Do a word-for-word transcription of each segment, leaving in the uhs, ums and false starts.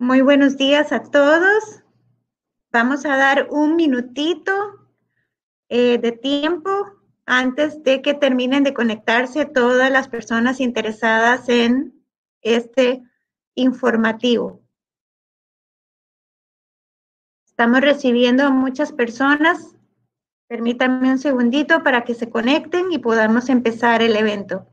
Muy buenos días a todos. Vamos a dar un minutito eh, de tiempo antes de que terminen de conectarse todas las personas interesadas en este informativo. Estamos recibiendo a muchas personas. Permítanme un segundito para que se conecten y podamos empezar el evento.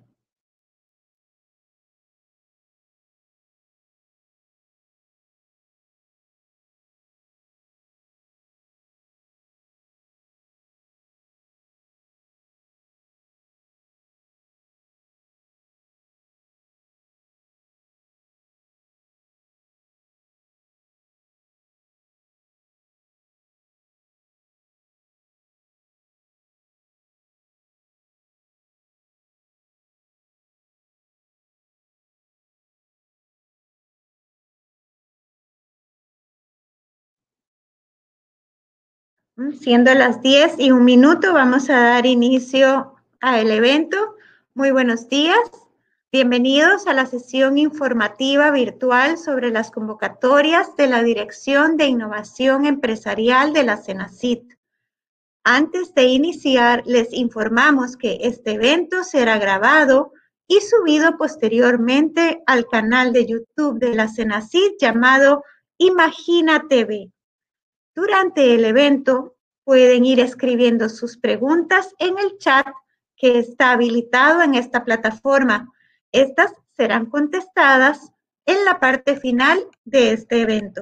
Siendo las diez y un minuto, vamos a dar inicio al evento. Muy buenos días. Bienvenidos a la sesión informativa virtual sobre las convocatorias de la Dirección de Innovación Empresarial de la CENACIT. Antes de iniciar, les informamos que este evento será grabado y subido posteriormente al canal de YouTube de la CENACIT llamado Imagina T V. Durante el evento pueden ir escribiendo sus preguntas en el chat que está habilitado en esta plataforma. Estas serán contestadas en la parte final de este evento.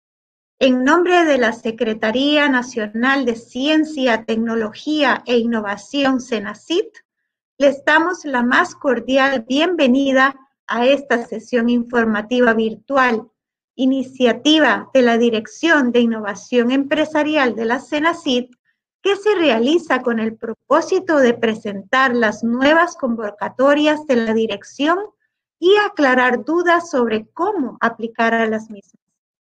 En nombre de la Secretaría Nacional de Ciencia, Tecnología e Innovación CENACIT, les damos la más cordial bienvenida a esta sesión informativa virtual, iniciativa de la Dirección de Innovación Empresarial de la CENACIT, que se realiza con el propósito de presentar las nuevas convocatorias de la dirección y aclarar dudas sobre cómo aplicar a las mismas.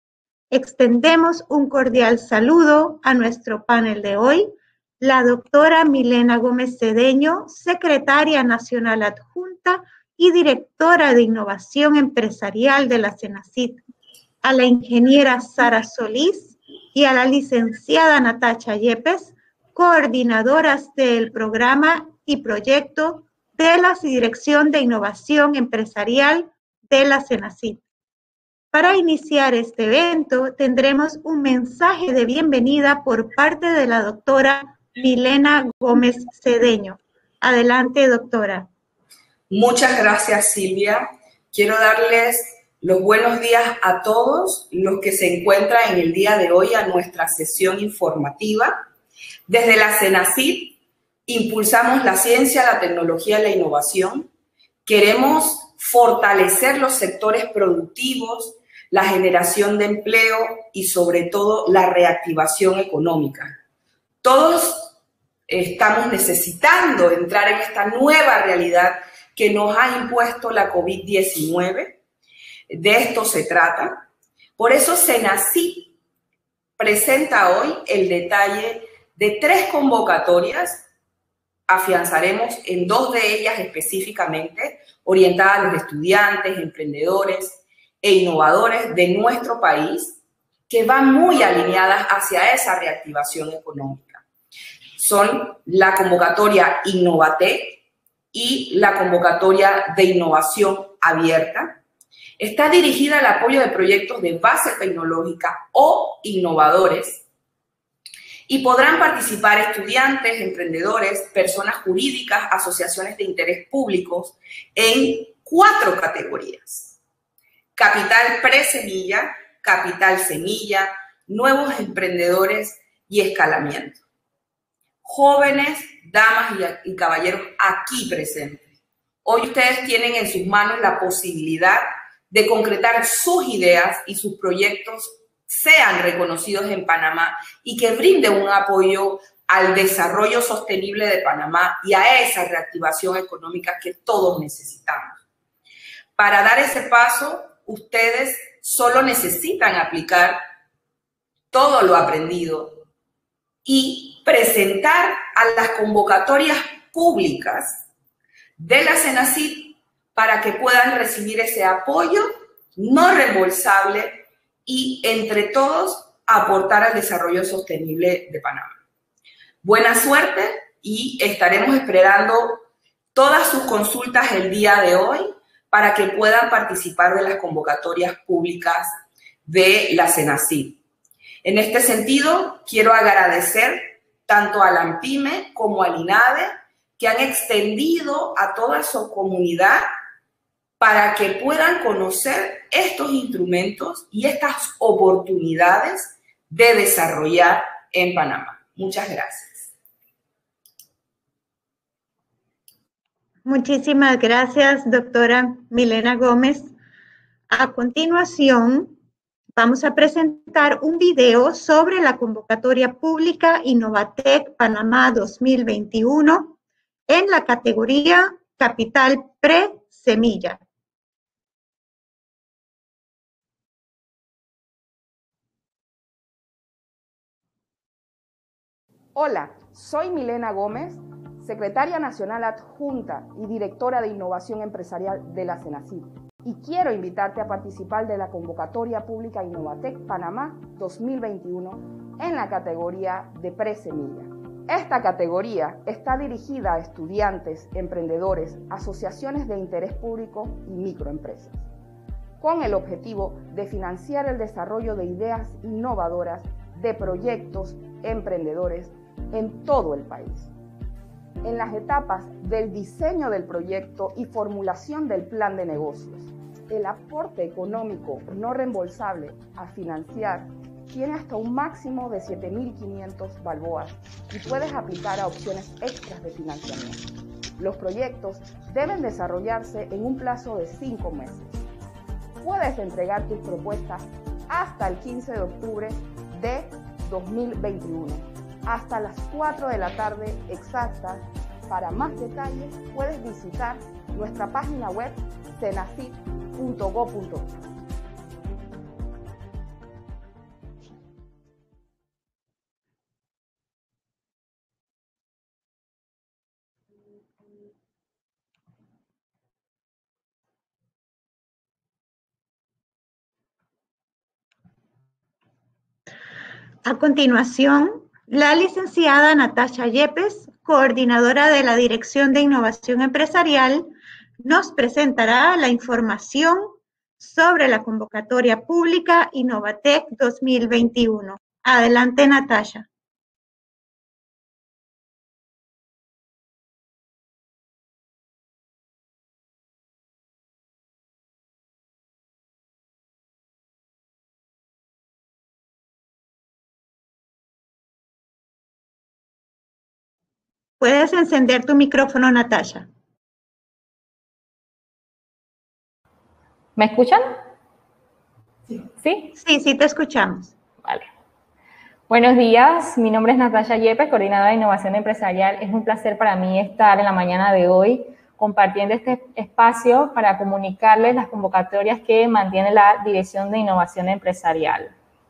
Extendemos un cordial saludo a nuestro panel de hoy, la doctora Milena Gómez Cedeño, secretaria nacional adjunta y directora de Innovación Empresarial de la CENACIT, a la ingeniera Sara Solís y a la licenciada Natacha Yepes, coordinadoras del programa y proyecto de la Dirección de Innovación Empresarial de la CENACIT. Para iniciar este evento, tendremos un mensaje de bienvenida por parte de la doctora Milena Gómez Cedeño. Adelante, doctora. Muchas gracias, Silvia. Quiero darles los buenos días a todos los que se encuentran en el día de hoy a nuestra sesión informativa. Desde la CENACIT impulsamos la ciencia, la tecnología y la innovación. Queremos fortalecer los sectores productivos, la generación de empleo y sobre todo la reactivación económica. Todos estamos necesitando entrar en esta nueva realidad que nos ha impuesto la COVID diecinueve. De esto se trata. Por eso CENACIT presenta hoy el detalle de tres convocatorias. Afianzaremos en dos de ellas específicamente, orientadas a los estudiantes, emprendedores e innovadores de nuestro país, que van muy alineadas hacia esa reactivación económica. Son la convocatoria Innovatec y la convocatoria de innovación abierta. Está dirigida al apoyo de proyectos de base tecnológica o innovadores y podrán participar estudiantes, emprendedores, personas jurídicas, asociaciones de interés públicos en cuatro categorías: capital pre-semilla, capital semilla, nuevos emprendedores y escalamiento. Jóvenes, damas y caballeros aquí presentes, hoy ustedes tienen en sus manos la posibilidad de concretar sus ideas y sus proyectos sean reconocidos en Panamá y que brinden un apoyo al desarrollo sostenible de Panamá y a esa reactivación económica que todos necesitamos. Para dar ese paso, ustedes solo necesitan aplicar todo lo aprendido y presentar a las convocatorias públicas de la CENACIT para que puedan recibir ese apoyo no reembolsable y entre todos aportar al desarrollo sostenible de Panamá. Buena suerte y estaremos esperando todas sus consultas el día de hoy para que puedan participar de las convocatorias públicas de la CENACIT. En este sentido, quiero agradecer tanto a la ANPYME como al INADE que han extendido a toda su comunidad para que puedan conocer estos instrumentos y estas oportunidades de desarrollar en Panamá. Muchas gracias. Muchísimas gracias, doctora Milena Gómez. A continuación, vamos a presentar un video sobre la convocatoria pública Innovatec Panamá dos mil veintiuno en la categoría Capital Pre-Semilla. Hola, soy Milena Gómez, secretaria nacional adjunta y directora de Innovación Empresarial de la CENACIT, y quiero invitarte a participar de la convocatoria pública Innovatec Panamá dos mil veintiuno en la categoría de Pre-Semilla. Esta categoría está dirigida a estudiantes, emprendedores, asociaciones de interés público y microempresas, con el objetivo de financiar el desarrollo de ideas innovadoras de proyectos emprendedores en todo el país. En las etapas del diseño del proyecto y formulación del plan de negocios, el aporte económico no reembolsable a financiar tiene hasta un máximo de siete mil quinientos balboas y puedes aplicar a opciones extras de financiamiento. Los proyectos deben desarrollarse en un plazo de cinco meses. Puedes entregar tus propuestas hasta el quince de octubre de dos mil veintiuno, hasta las cuatro de la tarde exactas. Para más detalles, puedes visitar nuestra página web cenacit punto go punto pe. A continuación, la licenciada Natasha Yepes, coordinadora de la Dirección de Innovación Empresarial, nos presentará la información sobre la convocatoria pública Innovatec dos mil veintiuno. Adelante, Natasha. Puedes encender tu micrófono, Natasha. ¿Me escuchan? Sí. ¿Sí? Sí, sí te escuchamos. Vale. Buenos días, mi nombre es Natasha Yepes, coordinadora de Innovación Empresarial. Es un placer para mí estar en la mañana de hoy compartiendo este espacio para comunicarles las convocatorias que mantiene la Dirección de Innovación Empresarial.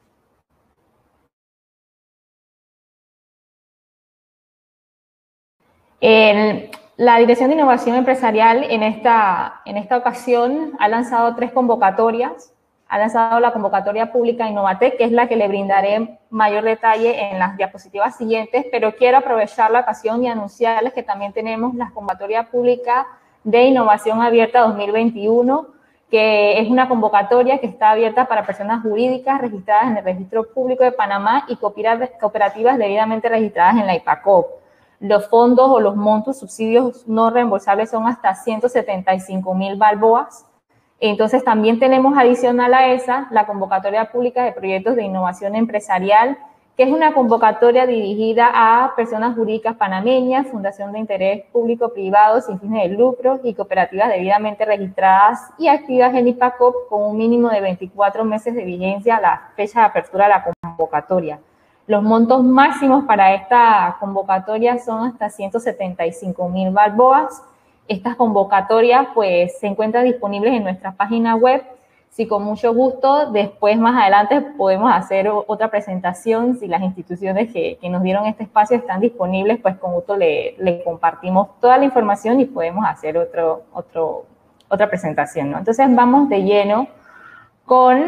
El, la Dirección de Innovación Empresarial en esta, en esta ocasión ha lanzado tres convocatorias. Ha lanzado la convocatoria pública Innovatec, que es la que le brindaré mayor detalle en las diapositivas siguientes, pero quiero aprovechar la ocasión y anunciarles que también tenemos la convocatoria pública de Innovación Abierta dos mil veintiuno, que es una convocatoria que está abierta para personas jurídicas registradas en el Registro Público de Panamá y cooperativas debidamente registradas en la IPACOP. Los fondos o los montos subsidios no reembolsables son hasta ciento setenta y cinco mil balboas. Entonces, también tenemos adicional a esa la convocatoria pública de proyectos de innovación empresarial, que es una convocatoria dirigida a personas jurídicas panameñas, fundación de interés público-privado sin fines de lucro y cooperativas debidamente registradas y activas en IPACOP con un mínimo de veinticuatro meses de vigencia a la fecha de apertura de la convocatoria. Los montos máximos para esta convocatoria son hasta ciento setenta y cinco mil balboas. Estas convocatorias pues se encuentran disponibles en nuestra página web. Si con mucho gusto, después más adelante podemos hacer otra presentación. Si las instituciones que, que nos dieron este espacio están disponibles, pues con gusto le, le compartimos toda la información y podemos hacer otro, otro, otra presentación, ¿no? Entonces vamos de lleno con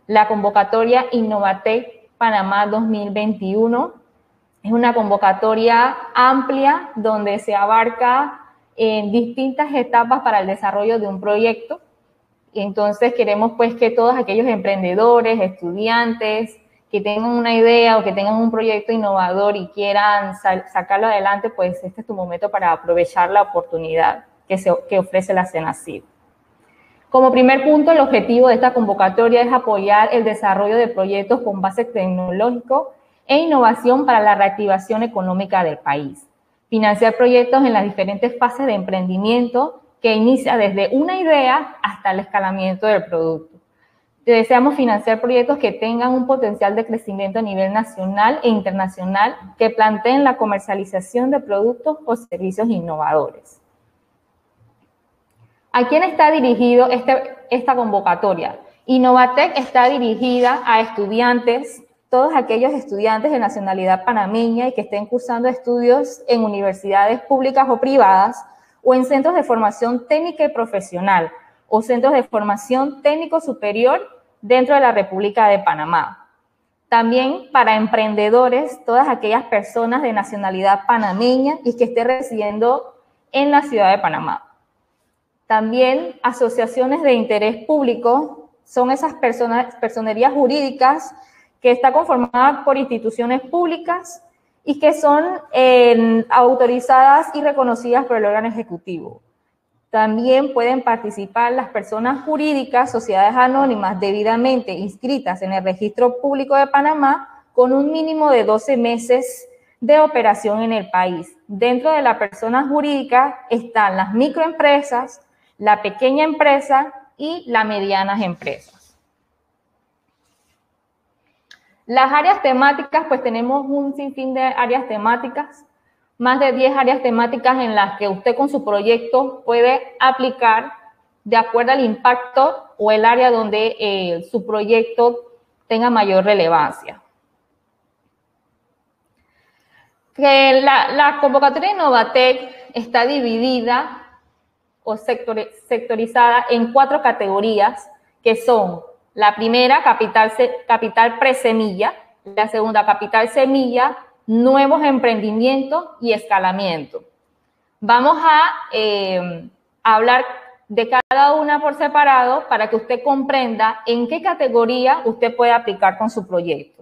la convocatoria Innovatec Panamá dos mil veintiuno. Es una convocatoria amplia donde se abarca en distintas etapas para el desarrollo de un proyecto. Y entonces queremos pues que todos aquellos emprendedores, estudiantes que tengan una idea o que tengan un proyecto innovador y quieran sacarlo adelante, pues este es tu momento para aprovechar la oportunidad que, se, que ofrece la CENACID. Como primer punto, el objetivo de esta convocatoria es apoyar el desarrollo de proyectos con base tecnológico e innovación para la reactivación económica del país. Financiar proyectos en las diferentes fases de emprendimiento que inicia desde una idea hasta el escalamiento del producto. Deseamos financiar proyectos que tengan un potencial de crecimiento a nivel nacional e internacional que planteen la comercialización de productos o servicios innovadores. ¿A quién está dirigido este, esta convocatoria? Innovatec está dirigida a estudiantes, todos aquellos estudiantes de nacionalidad panameña y que estén cursando estudios en universidades públicas o privadas o en centros de formación técnica y profesional o centros de formación técnico superior dentro de la República de Panamá. También para emprendedores, todas aquellas personas de nacionalidad panameña y que estén residiendo en la ciudad de Panamá. También asociaciones de interés público son esas personas, personerías jurídicas que está conformada por instituciones públicas y que son eh, autorizadas y reconocidas por el órgano ejecutivo. También pueden participar las personas jurídicas, sociedades anónimas debidamente inscritas en el Registro Público de Panamá con un mínimo de doce meses de operación en el país. Dentro de la persona jurídica están las microempresas, la pequeña empresa y las medianas empresas. Las áreas temáticas, pues tenemos un sinfín de áreas temáticas, más de diez áreas temáticas en las que usted con su proyecto puede aplicar de acuerdo al impacto o el área donde eh, su proyecto tenga mayor relevancia. Que la, la convocatoria Innovatec está dividida o sector, sectorizada en cuatro categorías que son: la primera, capital, capital presemilla; la segunda, capital semilla; nuevos emprendimientos y escalamiento. Vamos a eh, hablar de cada una por separado para que usted comprenda en qué categoría usted puede aplicar con su proyecto.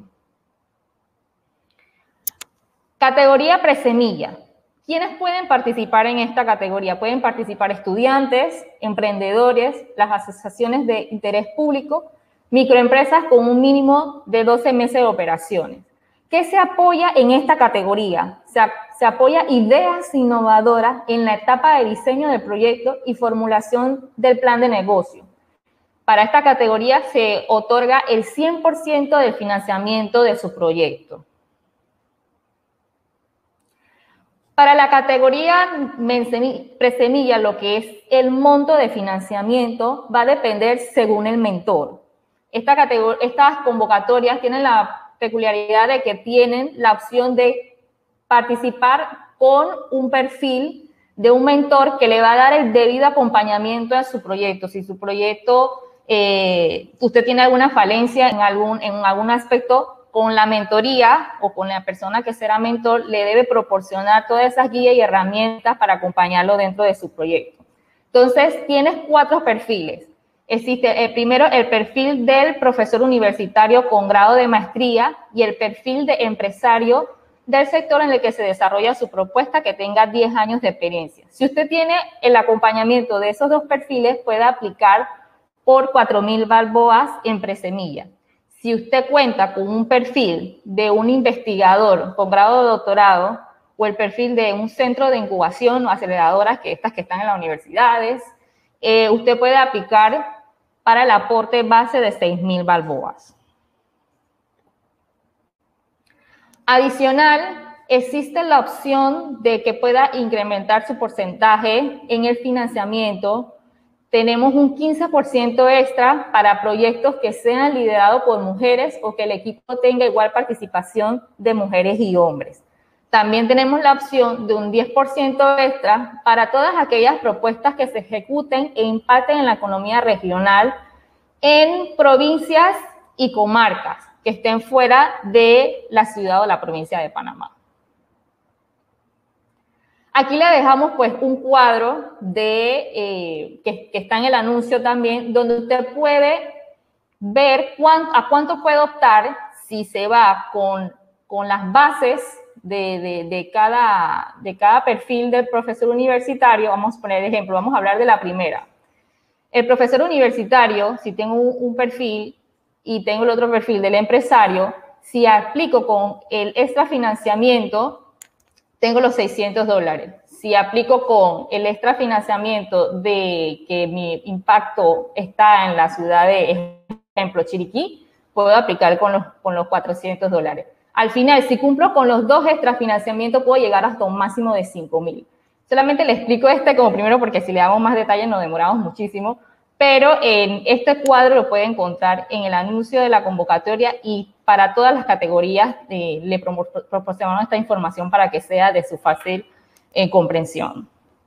Categoría presemilla. ¿Quiénes pueden participar en esta categoría? Pueden participar estudiantes, emprendedores, las asociaciones de interés público, microempresas con un mínimo de doce meses de operaciones. ¿Qué se apoya en esta categoría? Se, se apoya ideas innovadoras en la etapa de diseño del proyecto y formulación del plan de negocio. Para esta categoría se otorga el cien por ciento del financiamiento de su proyecto. Para la categoría presemilla, lo que es el monto de financiamiento va a depender según el mentor. Esta categoría, estas convocatorias tienen la peculiaridad de que tienen la opción de participar con un perfil de un mentor que le va a dar el debido acompañamiento a su proyecto. Si su proyecto, eh, usted tiene alguna falencia en algún, en algún aspecto, con la mentoría o con la persona que será mentor, le debe proporcionar todas esas guías y herramientas para acompañarlo dentro de su proyecto. Entonces, tienes cuatro perfiles. Existe el primero, el perfil del profesor universitario con grado de maestría y el perfil de empresario del sector en el que se desarrolla su propuesta que tenga diez años de experiencia. Si usted tiene el acompañamiento de esos dos perfiles, puede aplicar por cuatro mil balboas en presemilla. Si usted cuenta con un perfil de un investigador con grado de doctorado o el perfil de un centro de incubación o aceleradoras, que estas que están en las universidades, eh, usted puede aplicar para el aporte base de seis mil balboas. Adicional, existe la opción de que pueda incrementar su porcentaje en el financiamiento. Tenemos un quince por ciento extra para proyectos que sean liderados por mujeres o que el equipo tenga igual participación de mujeres y hombres. También tenemos la opción de un diez por ciento extra para todas aquellas propuestas que se ejecuten e impacten en la economía regional en provincias y comarcas que estén fuera de la ciudad o la provincia de Panamá. Aquí le dejamos pues un cuadro de, eh, que, que está en el anuncio también, donde usted puede ver cuánto, a cuánto puede optar si se va con, con las bases de, de, de, cada, de cada perfil del profesor universitario. Vamos a poner ejemplo, vamos a hablar de la primera. El profesor universitario, si tengo un, un perfil y tengo el otro perfil del empresario, si aplico con el extra financiamiento, tengo los seiscientos dólares. Si aplico con el extra financiamiento de que mi impacto está en la ciudad de, ejemplo, Chiriquí, puedo aplicar con los, con los cuatrocientos dólares. Al final, si cumplo con los dos extra financiamientos, puedo llegar hasta un máximo de cinco mil. Solamente le explico este como primero porque si le damos más detalles nos demoramos muchísimo, pero en este cuadro lo puede encontrar en el anuncio de la convocatoria y para todas las categorías eh, le proporcionamos esta información para que sea de su fácil eh, comprensión.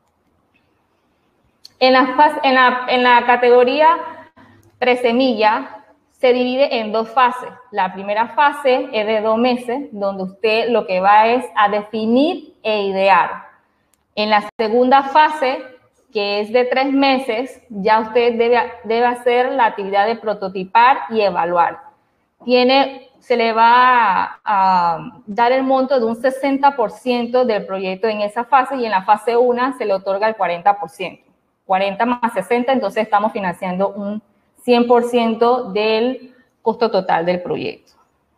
En la, en, la, en la categoría presemilla se divide en dos fases. La primera fase es de dos meses, donde usted lo que va es a definir e idear. En la segunda fase, que es de tres meses, ya usted debe, debe hacer la actividad de prototipar y evaluar. Tiene, se le va a, a dar el monto de un sesenta por ciento del proyecto en esa fase y en la fase uno se le otorga el cuarenta por ciento. cuarenta más sesenta, entonces estamos financiando un cien por ciento del costo total del proyecto.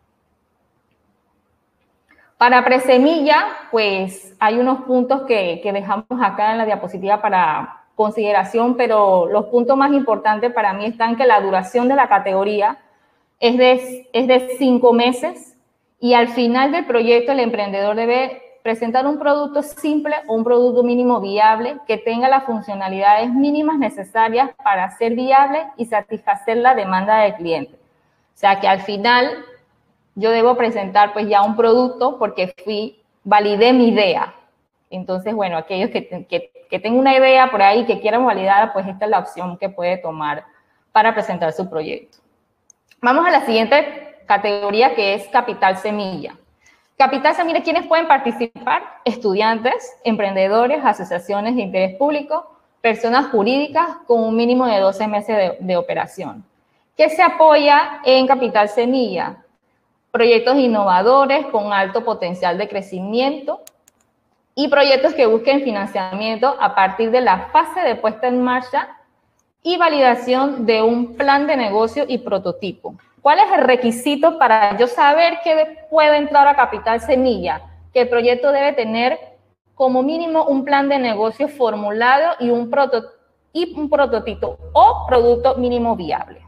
Para presemilla, pues hay unos puntos que, que dejamos acá en la diapositiva para consideración, pero los puntos más importantes para mí están que la duración de la categoría es de, es de cinco meses y al final del proyecto el emprendedor debe presentar un producto simple o un producto mínimo viable que tenga las funcionalidades mínimas necesarias para ser viable y satisfacer la demanda del cliente. O sea que al final yo debo presentar pues ya un producto porque fui, validé mi idea. Entonces, bueno, aquellos que, que, que tengan una idea por ahí que quieran validar, pues esta es la opción que puede tomar para presentar su proyecto. Vamos a la siguiente categoría que es capital semilla. Capital semilla, ¿quiénes pueden participar? Estudiantes, emprendedores, asociaciones de interés público, personas jurídicas con un mínimo de doce meses de, de operación. ¿Qué se apoya en capital semilla? Proyectos innovadores con alto potencial de crecimiento y proyectos que busquen financiamiento a partir de la fase de puesta en marcha y validación de un plan de negocio y prototipo. ¿Cuál es el requisito para yo saber que puedo entrar a capital semilla? Que el proyecto debe tener como mínimo un plan de negocio formulado y un, proto, y un prototipo o producto mínimo viable.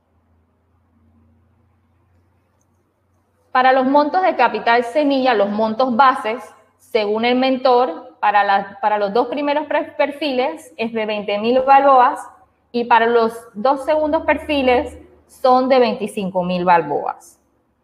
Para los montos de capital semilla, los montos bases, según el mentor, para, la, para los dos primeros perfiles es de veinte mil balboas y para los dos segundos perfiles son de veinticinco mil balboas.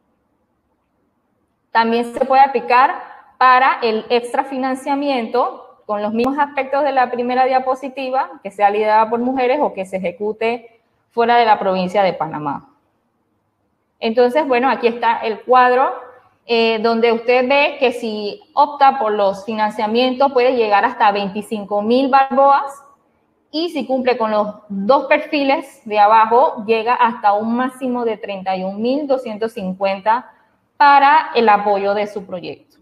También se puede aplicar para el extra financiamiento con los mismos aspectos de la primera diapositiva, que sea liderada por mujeres o que se ejecute fuera de la provincia de Panamá. Entonces, bueno, aquí está el cuadro eh, donde usted ve que si opta por los financiamientos puede llegar hasta veinticinco mil balboas y si cumple con los dos perfiles de abajo llega hasta un máximo de treinta y un mil doscientos cincuenta para el apoyo de su proyecto.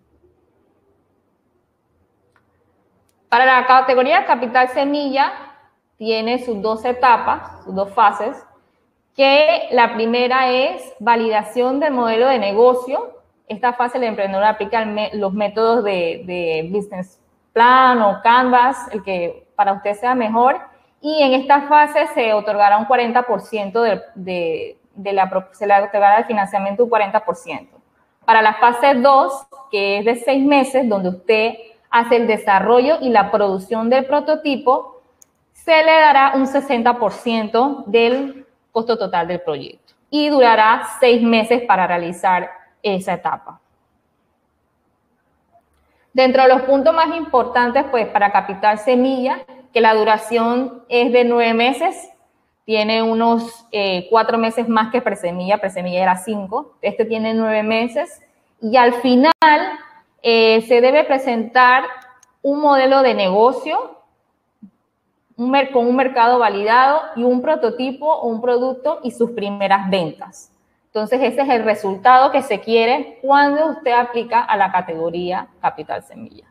Para la categoría Capital Semilla tiene sus dos etapas, sus dos fases, que la primera es validación del modelo de negocio. Esta fase el emprendedor aplica el, los métodos de, de business plan o Canvas, el que para usted sea mejor, y en esta fase se otorgará un cuarenta por ciento de, de, de la, se le otorgará el financiamiento un cuarenta por ciento. Para la fase dos, que es de seis meses, donde usted hace el desarrollo y la producción del prototipo, se le dará un sesenta por ciento del costo total del proyecto y durará seis meses para realizar esa etapa. Dentro de los puntos más importantes, pues para Capital Semilla, que la duración es de nueve meses, tiene unos eh, cuatro meses más que presemilla, presemilla era cinco, este tiene nueve meses, y al final eh, se debe presentar un modelo de negocio un con un mercado validado y un prototipo o un producto y sus primeras ventas. Entonces, ese es el resultado que se quiere cuando usted aplica a la categoría Capital Semilla.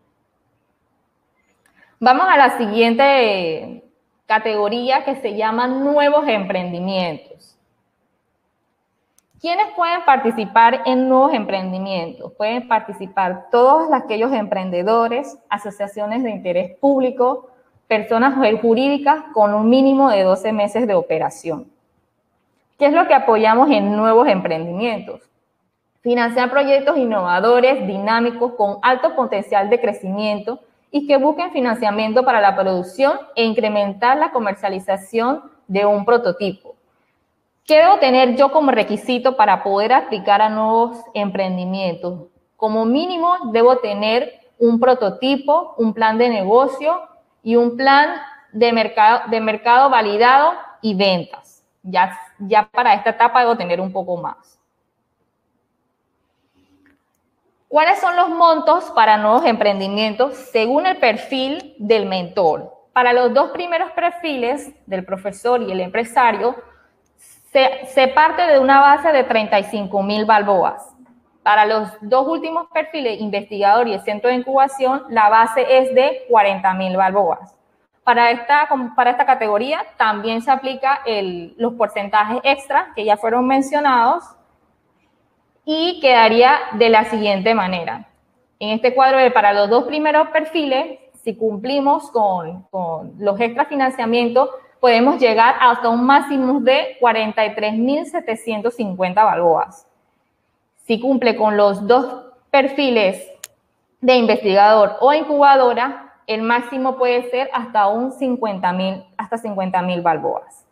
Vamos a la siguiente categoría que se llama Nuevos Emprendimientos. ¿Quiénes pueden participar en nuevos emprendimientos? Pueden participar todos aquellos emprendedores, asociaciones de interés público, personas jurídicas con un mínimo de doce meses de operación. ¿Qué es lo que apoyamos en nuevos emprendimientos? Financiar proyectos innovadores, dinámicos, con alto potencial de crecimiento y que busquen financiamiento para la producción e incrementar la comercialización de un prototipo. ¿Qué debo tener yo como requisito para poder aplicar a nuevos emprendimientos? Como mínimo, debo tener un prototipo, un plan de negocio y un plan de mercado, de mercado validado y ventas. Ya, ya para esta etapa debo tener un poco más. ¿Cuáles son los montos para nuevos emprendimientos según el perfil del mentor? Para los dos primeros perfiles, del profesor y el empresario, se, se parte de una base de treinta y cinco mil balboas. Para los dos últimos perfiles, investigador y el centro de incubación, la base es de cuarenta mil balboas. Para esta, para esta categoría también se aplica el, los porcentajes extra que ya fueron mencionados y quedaría de la siguiente manera. En este cuadro de para los dos primeros perfiles, si cumplimos con, con los extra financiamientos, podemos llegar hasta un máximo de cuarenta y tres mil setecientos cincuenta balboas. Si cumple con los dos perfiles de investigador o incubadora, el máximo puede ser hasta un cincuenta mil, hasta cincuenta mil balboas.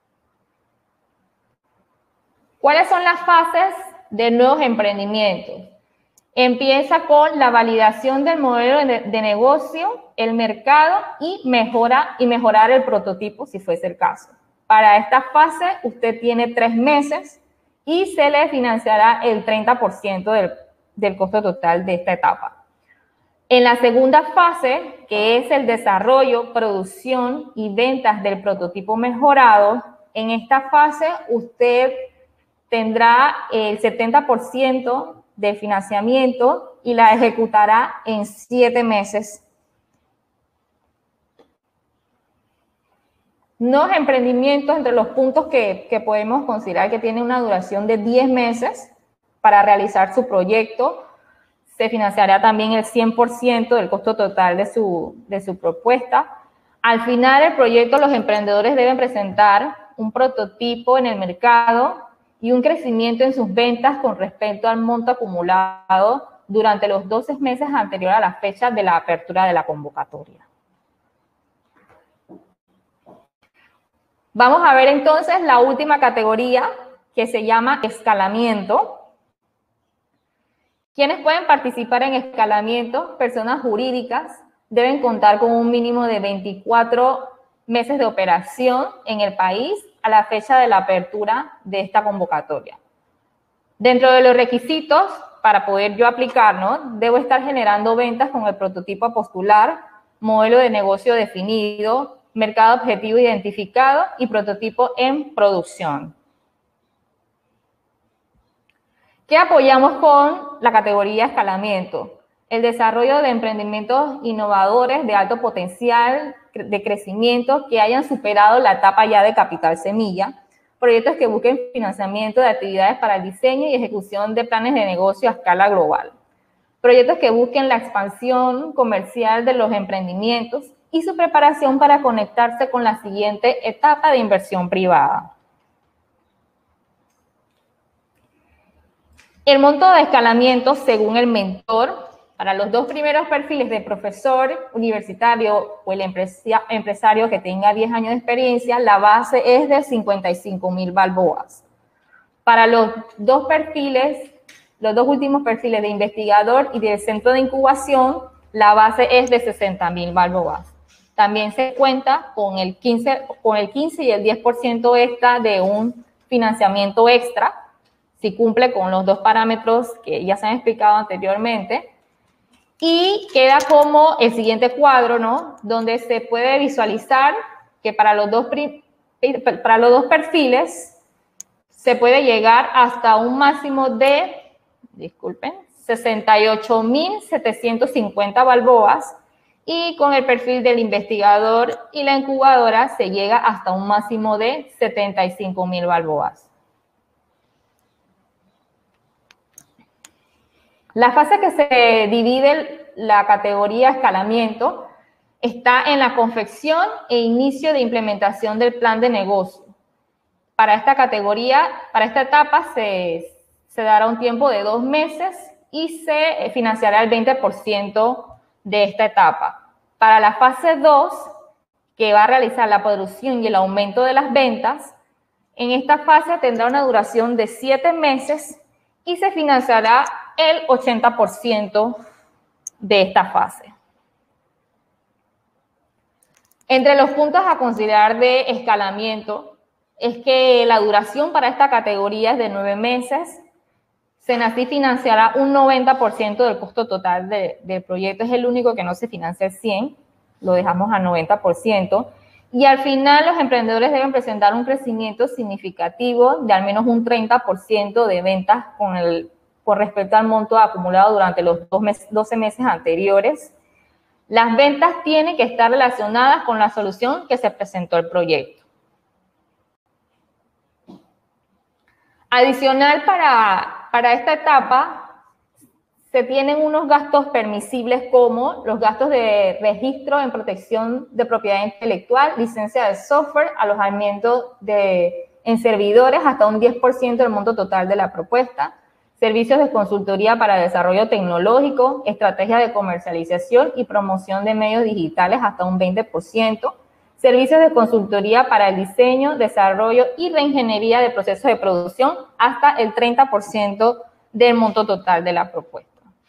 ¿Cuáles son las fases de nuevos emprendimientos? Empieza con la validación del modelo de, de negocio, el mercado y, mejora, y mejorar el prototipo si fuese el caso. Para esta fase usted tiene tres meses y se le financiará el treinta por ciento del, del costo total de esta etapa. En la segunda fase, que es el desarrollo, producción y ventas del prototipo mejorado, en esta fase usted tendrá el setenta por ciento de financiamiento y la ejecutará en siete meses. Nuevos emprendimientos, entre los puntos que, que podemos considerar que tienen una duración de diez meses para realizar su proyecto, se financiará también el cien por ciento del costo total de su, de su propuesta. Al final del proyecto, los emprendedores deben presentar un prototipo en el mercado y un crecimiento en sus ventas con respecto al monto acumulado durante los doce meses anteriores a la fecha de la apertura de la convocatoria. Vamos a ver entonces la última categoría, que se llama escalamiento. ¿Quiénes pueden participar en escalamiento? Personas jurídicas deben contar con un mínimo de veinticuatro meses de operación en el país a la fecha de la apertura de esta convocatoria. Dentro de los requisitos para poder yo aplicar, ¿no? Debo estar generando ventas con el prototipo a postular, modelo de negocio definido, mercado objetivo identificado y prototipo en producción. ¿Qué apoyamos con la categoría escalamiento? El desarrollo de emprendimientos innovadores de alto potencial de crecimiento que hayan superado la etapa ya de capital semilla, proyectos que busquen financiamiento de actividades para el diseño y ejecución de planes de negocio a escala global, proyectos que busquen la expansión comercial de los emprendimientos y su preparación para conectarse con la siguiente etapa de inversión privada. El monto de escalamiento según el mentor. Para los dos primeros perfiles de profesor universitario o el empresario que tenga diez años de experiencia, la base es de cincuenta y cinco mil balboas. Para los dos perfiles, los dos últimos perfiles de investigador y del centro de incubación, la base es de sesenta mil balboas. También se cuenta con el quince, con el quince y el diez por ciento extra de un financiamiento extra, si cumple con los dos parámetros que ya se han explicado anteriormente. Y queda como el siguiente cuadro, ¿no? Donde se puede visualizar que para los dos, para los dos perfiles se puede llegar hasta un máximo de, disculpen, sesenta y ocho mil setecientos cincuenta balboas, y con el perfil del investigador y la incubadora se llega hasta un máximo de setenta y cinco mil balboas. La fase que se divide la categoría escalamiento está en la confección e inicio de implementación del plan de negocio. Para esta categoría, para esta etapa se, se dará un tiempo de dos meses y se financiará el veinte por ciento de esta etapa. Para la fase dos, que va a realizar la producción y el aumento de las ventas, en esta fase tendrá una duración de siete meses y se financiará el ochenta por ciento de esta fase. Entre los puntos a considerar de escalamiento es que la duración para esta categoría es de nueve meses. Senacidd financiará un noventa por ciento del costo total de, del proyecto, es el único que no se financia al cien por ciento, lo dejamos al noventa por ciento. Y al final los emprendedores deben presentar un crecimiento significativo de al menos un treinta por ciento de ventas con, el, con respecto al monto acumulado durante los doce meses anteriores. Las ventas tienen que estar relacionadas con la solución que se presentó el proyecto. Adicional para, para esta etapa, se tienen unos gastos permisibles como los gastos de registro en protección de propiedad intelectual, licencia de software, alojamiento de, en servidores hasta un diez por ciento del monto total de la propuesta, servicios de consultoría para desarrollo tecnológico, estrategia de comercialización y promoción de medios digitales hasta un veinte por ciento, servicios de consultoría para el diseño, desarrollo y reingeniería de procesos de producción hasta el treinta por ciento del monto total de la propuesta.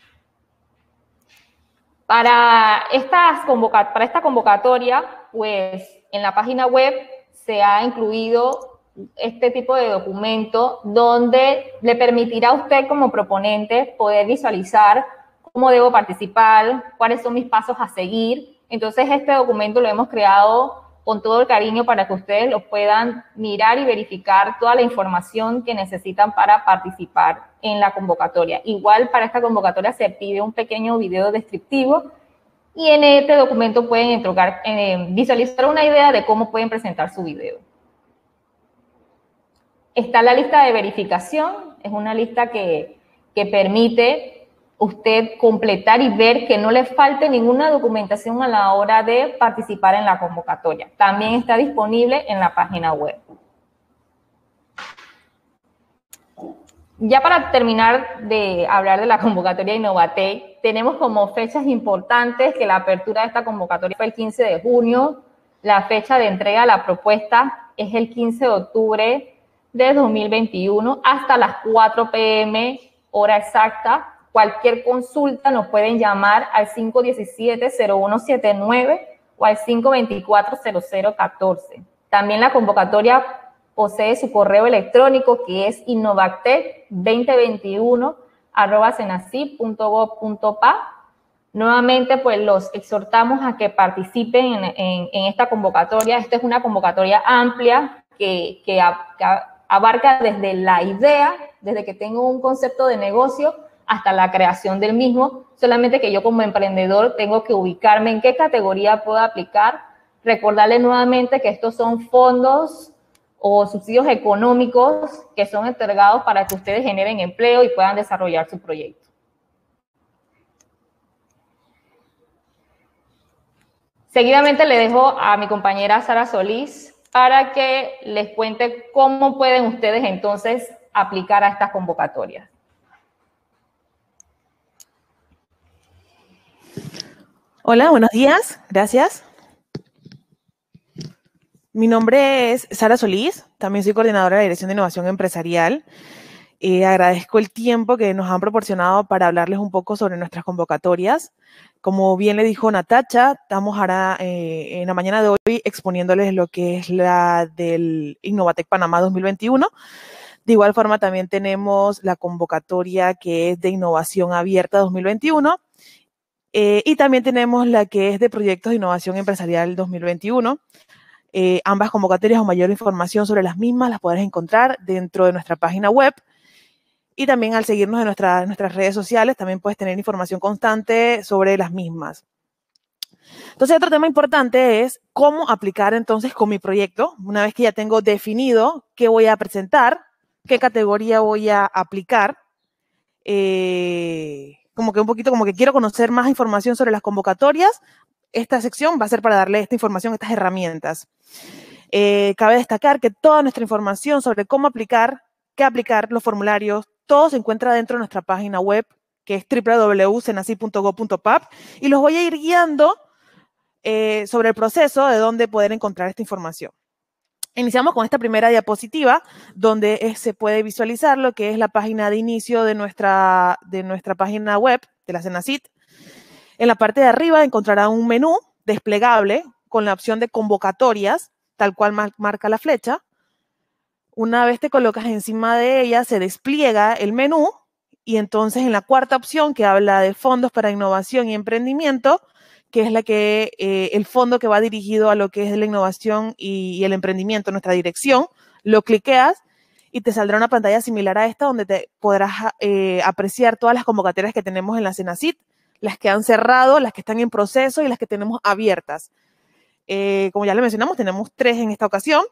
Para, estas convoca- para esta convocatoria, pues en la página web se ha incluido este tipo de documento donde le permitirá a usted como proponente poder visualizar cómo debo participar, cuáles son mis pasos a seguir. Entonces este documento lo hemos creado con todo el cariño para que ustedes lo puedan mirar y verificar toda la información que necesitan para participar en la convocatoria. Igual para esta convocatoria se pide un pequeño video descriptivo y en este documento pueden entregar, eh, visualizar una idea de cómo pueden presentar su video. Está la lista de verificación, es una lista que, que permite usted completar y ver que no le falte ninguna documentación a la hora de participar en la convocatoria. También está disponible en la página web. Ya para terminar de hablar de la convocatoria Innovatec, tenemos como fechas importantes que la apertura de esta convocatoria fue el quince de junio, la fecha de entrega de la propuesta es el quince de octubre de dos mil veintiuno hasta las cuatro pe eme, hora exacta. Cualquier consulta nos pueden llamar al cinco uno siete, cero uno siete nueve o al cinco dos cuatro, cero cero uno cuatro. También la convocatoria posee su correo electrónico que es innovatec veinte veintiuno arroba senacidd punto gob punto pa. Nuevamente, pues los exhortamos a que participen en, en, en esta convocatoria. Esta es una convocatoria amplia que, que, que abarca desde la idea, desde que tengo un concepto de negocio, hasta la creación del mismo, solamente que yo como emprendedor tengo que ubicarme en qué categoría puedo aplicar. Recordarles nuevamente que estos son fondos o subsidios económicos que son entregados para que ustedes generen empleo y puedan desarrollar su proyecto. Seguidamente le dejo a mi compañera Sara Solís para que les cuente cómo pueden ustedes entonces aplicar a estas convocatorias. Hola, buenos días, gracias. Mi nombre es Sara Solís, también soy coordinadora de la Dirección de Innovación Empresarial Eh, agradezco el tiempo que nos han proporcionado para hablarles un poco sobre nuestras convocatorias. Como bien le dijo Natacha, estamos ahora eh, en la mañana de hoy exponiéndoles lo que es la del Innovatec Panamá dos mil veintiuno. De igual forma también tenemos la convocatoria que es de Innovación Abierta dos mil veintiuno eh, y también tenemos la que es de Proyectos de Innovación Empresarial dos mil veintiuno. Eh, ambas convocatorias o mayor información sobre las mismas las podrás encontrar dentro de nuestra página web. Y también al seguirnos en nuestra, nuestras redes sociales, también puedes tener información constante sobre las mismas. Entonces, otro tema importante es cómo aplicar entonces con mi proyecto. Una vez que ya tengo definido qué voy a presentar, qué categoría voy a aplicar. Eh, como que un poquito, como que quiero conocer más información sobre las convocatorias. Esta sección va a ser para darle esta información, estas herramientas. Eh, cabe destacar que toda nuestra información sobre cómo aplicar, qué aplicar, los formularios, todo se encuentra dentro de nuestra página web, que es doble u doble u doble u punto cenacid punto gob punto pap, y los voy a ir guiando eh, sobre el proceso de dónde poder encontrar esta información. Iniciamos con esta primera diapositiva, donde es, se puede visualizar lo que es la página de inicio de nuestra, de nuestra página web, de la Cenacid. En la parte de arriba encontrará un menú desplegable con la opción de convocatorias, tal cual mar- marca la flecha. Una vez te colocas encima de ella, se despliega el menú y entonces en la cuarta opción que habla de fondos para innovación y emprendimiento, que es la que, eh, el fondo que va dirigido a lo que es la innovación y, y el emprendimiento, nuestra dirección, lo cliqueas y te saldrá una pantalla similar a esta donde te podrás eh, apreciar todas las convocatorias que tenemos en la Cenacid, las que han cerrado, las que están en proceso y las que tenemos abiertas. Eh, como ya le mencionamos, tenemos tres en esta ocasión.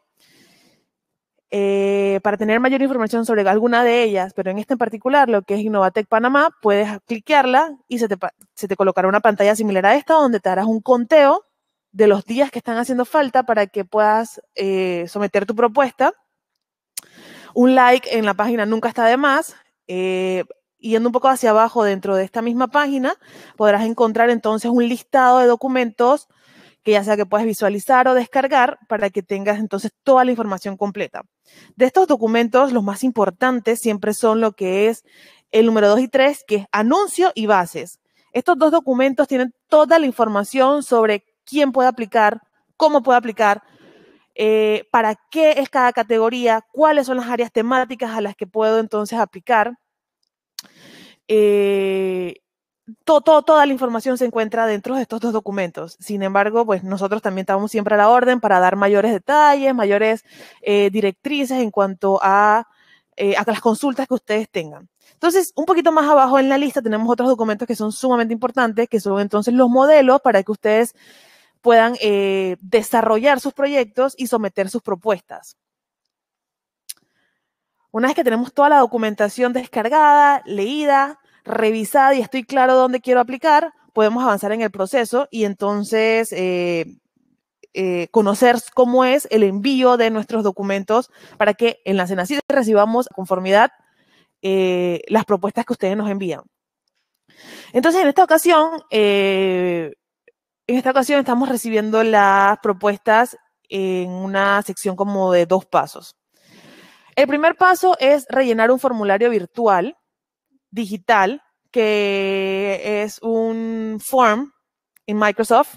Eh, para tener mayor información sobre alguna de ellas, pero en esta en particular, lo que es Innovatec Panamá, puedes cliquearla y se te, se te colocará una pantalla similar a esta donde te harás un conteo de los días que están haciendo falta para que puedas eh, someter tu propuesta. Un like en la página nunca está de más. Eh, yendo un poco hacia abajo dentro de esta misma página, podrás encontrar entonces un listado de documentos que ya sea que puedas visualizar o descargar para que tengas entonces toda la información completa. De estos documentos, los más importantes siempre son lo que es el número dos y tres, que es anuncio y bases. Estos dos documentos tienen toda la información sobre quién puede aplicar, cómo puede aplicar, eh, para qué es cada categoría, cuáles son las áreas temáticas a las que puedo entonces aplicar. Eh, Todo, todo, toda la información se encuentra dentro de estos dos documentos. Sin embargo, pues nosotros también estamos siempre a la orden para dar mayores detalles, mayores eh, directrices en cuanto a, eh, a las consultas que ustedes tengan. Entonces, un poquito más abajo en la lista tenemos otros documentos que son sumamente importantes, que son entonces los modelos para que ustedes puedan eh, desarrollar sus proyectos y someter sus propuestas. Una vez que tenemos toda la documentación descargada, leída, revisada y estoy claro dónde quiero aplicar, podemos avanzar en el proceso y entonces eh, eh, conocer cómo es el envío de nuestros documentos para que en la Cenacid recibamos a conformidad eh, las propuestas que ustedes nos envían. Entonces, en esta ocasión, eh, en esta ocasión estamos recibiendo las propuestas en una sección como de dos pasos. El primer paso es rellenar un formulario virtual digital, que es un form en Microsoft,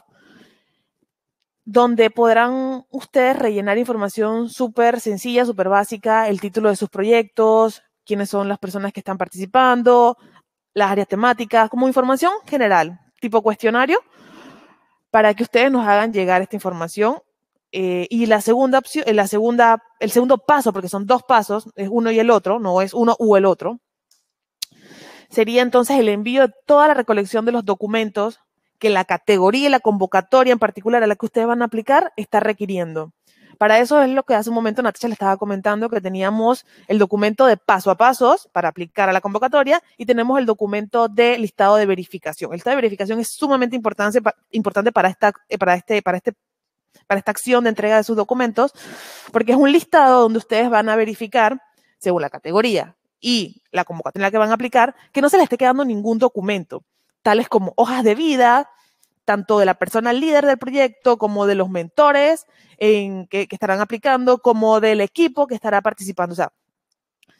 donde podrán ustedes rellenar información súper sencilla, súper básica, el título de sus proyectos, quiénes son las personas que están participando, las áreas temáticas, como información general, tipo cuestionario, para que ustedes nos hagan llegar esta información. Eh, y la segunda opción, la segunda, el segundo paso, porque son dos pasos, es uno y el otro, no es uno u el otro, sería entonces el envío de toda la recolección de los documentos que la categoría y la convocatoria en particular a la que ustedes van a aplicar está requiriendo. Para eso es lo que hace un momento Natacha le estaba comentando, que teníamos el documento de paso a pasos para aplicar a la convocatoria y tenemos el documento de listado de verificación. El listado de verificación es sumamente importante, importante para, esta, para, este, para, este, para esta acción de entrega de sus documentos, porque es un listado donde ustedes van a verificar, según la categoría y la convocatoria en la que van a aplicar, que no se les esté quedando ningún documento, tales como hojas de vida, tanto de la persona líder del proyecto como de los mentores en, que, que estarán aplicando, como del equipo que estará participando. O sea,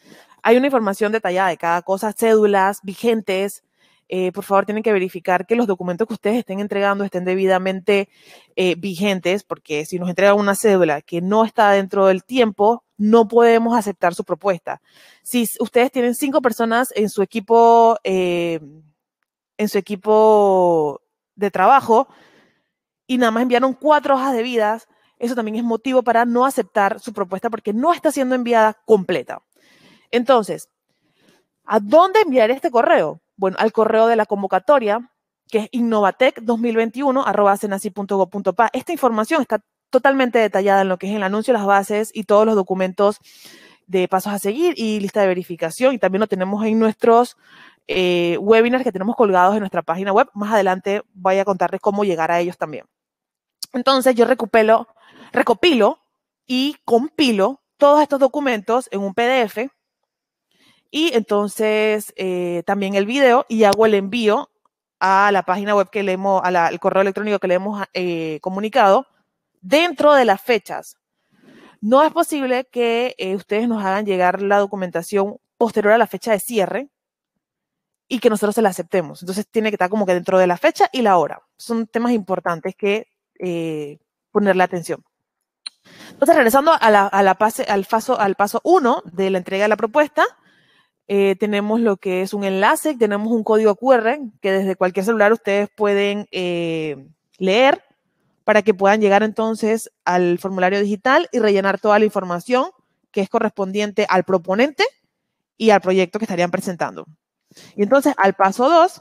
Hay una información detallada de cada cosa, cédulas vigentes. Eh, por favor, tienen que verificar que los documentos que ustedes estén entregando estén debidamente eh, vigentes, porque si nos entregan una cédula que no está dentro del tiempo, no podemos aceptar su propuesta. Si ustedes tienen cinco personas en su equipo, eh, en su equipo de trabajo y nada más enviaron cuatro hojas de vidas, eso también es motivo para no aceptar su propuesta porque no está siendo enviada completa. Entonces, ¿a dónde enviar este correo? Bueno, al correo de la convocatoria, que es innovatec dos mil veintiuno arroba cenacit punto gob punto pa. Esta información está totalmente detallada en lo que es el anuncio, las bases y todos los documentos de pasos a seguir y lista de verificación. Y también lo tenemos en nuestros eh, webinars que tenemos colgados en nuestra página web. Más adelante voy a contarles cómo llegar a ellos también. Entonces yo recopilo, recopilo y compilo todos estos documentos en un P D F. Y entonces eh, también el video y hago el envío a la página web que le hemos, a la, al correo electrónico que le hemos eh, comunicado dentro de las fechas. No es posible que eh, ustedes nos hagan llegar la documentación posterior a la fecha de cierre y que nosotros se la aceptemos. Entonces tiene que estar como que dentro de la fecha y la hora. Son temas importantes que eh, ponerle atención. Entonces, regresando a la, a la pase, al paso al paso uno de la entrega de la propuesta, Eh, tenemos lo que es un enlace, tenemos un código Q R que desde cualquier celular ustedes pueden eh, leer para que puedan llegar entonces al formulario digital y rellenar toda la información que es correspondiente al proponente y al proyecto que estarían presentando. Y entonces al paso dos,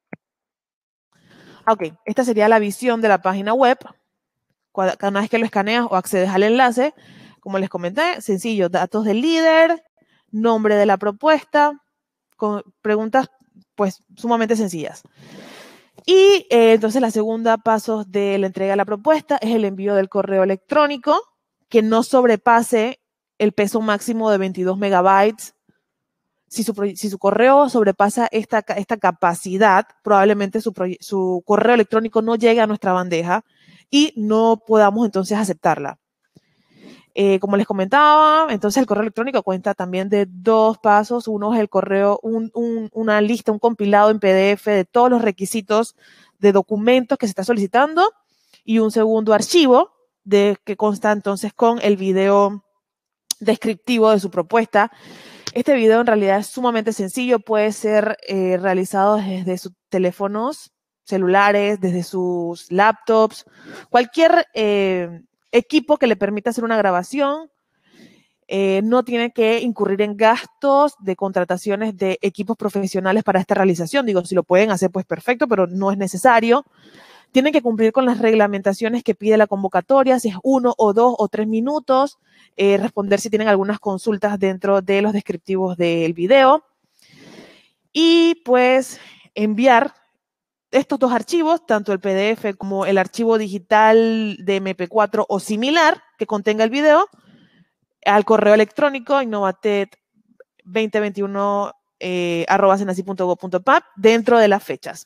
ok, esta sería la visión de la página web. Cada vez que lo escaneas o accedes al enlace, como les comenté, sencillo, datos del líder, nombre de la propuesta, con preguntas pues sumamente sencillas. Y eh, entonces la segunda paso de la entrega de la propuesta es el envío del correo electrónico que no sobrepase el peso máximo de veintidós megabytes. Si su, si su correo sobrepasa esta, esta capacidad, probablemente su, su correo electrónico no llegue a nuestra bandeja y no podamos entonces aceptarla. Eh, como les comentaba, entonces el correo electrónico cuenta también de dos pasos. Uno es el correo, un, un, una lista, un compilado en P D F de todos los requisitos de documentos que se está solicitando y un segundo archivo de, que consta entonces con el video descriptivo de su propuesta. Este video en realidad es sumamente sencillo, puede ser eh, realizado desde sus teléfonos celulares, desde sus laptops, cualquier eh, equipo que le permita hacer una grabación. Eh, no tiene que incurrir en gastos de contrataciones de equipos profesionales para esta realización. Digo, si lo pueden hacer, pues perfecto, pero no es necesario. Tienen que cumplir con las reglamentaciones que pide la convocatoria, si es uno o dos o tres minutos, eh, responder si tienen algunas consultas dentro de los descriptivos del video y pues enviar estos dos archivos, tanto el P D F como el archivo digital de eme pe cuatro o similar que contenga el video, al correo electrónico innovatec veinte veintiuno eh, arroba cenacit punto gob punto pa dentro de las fechas.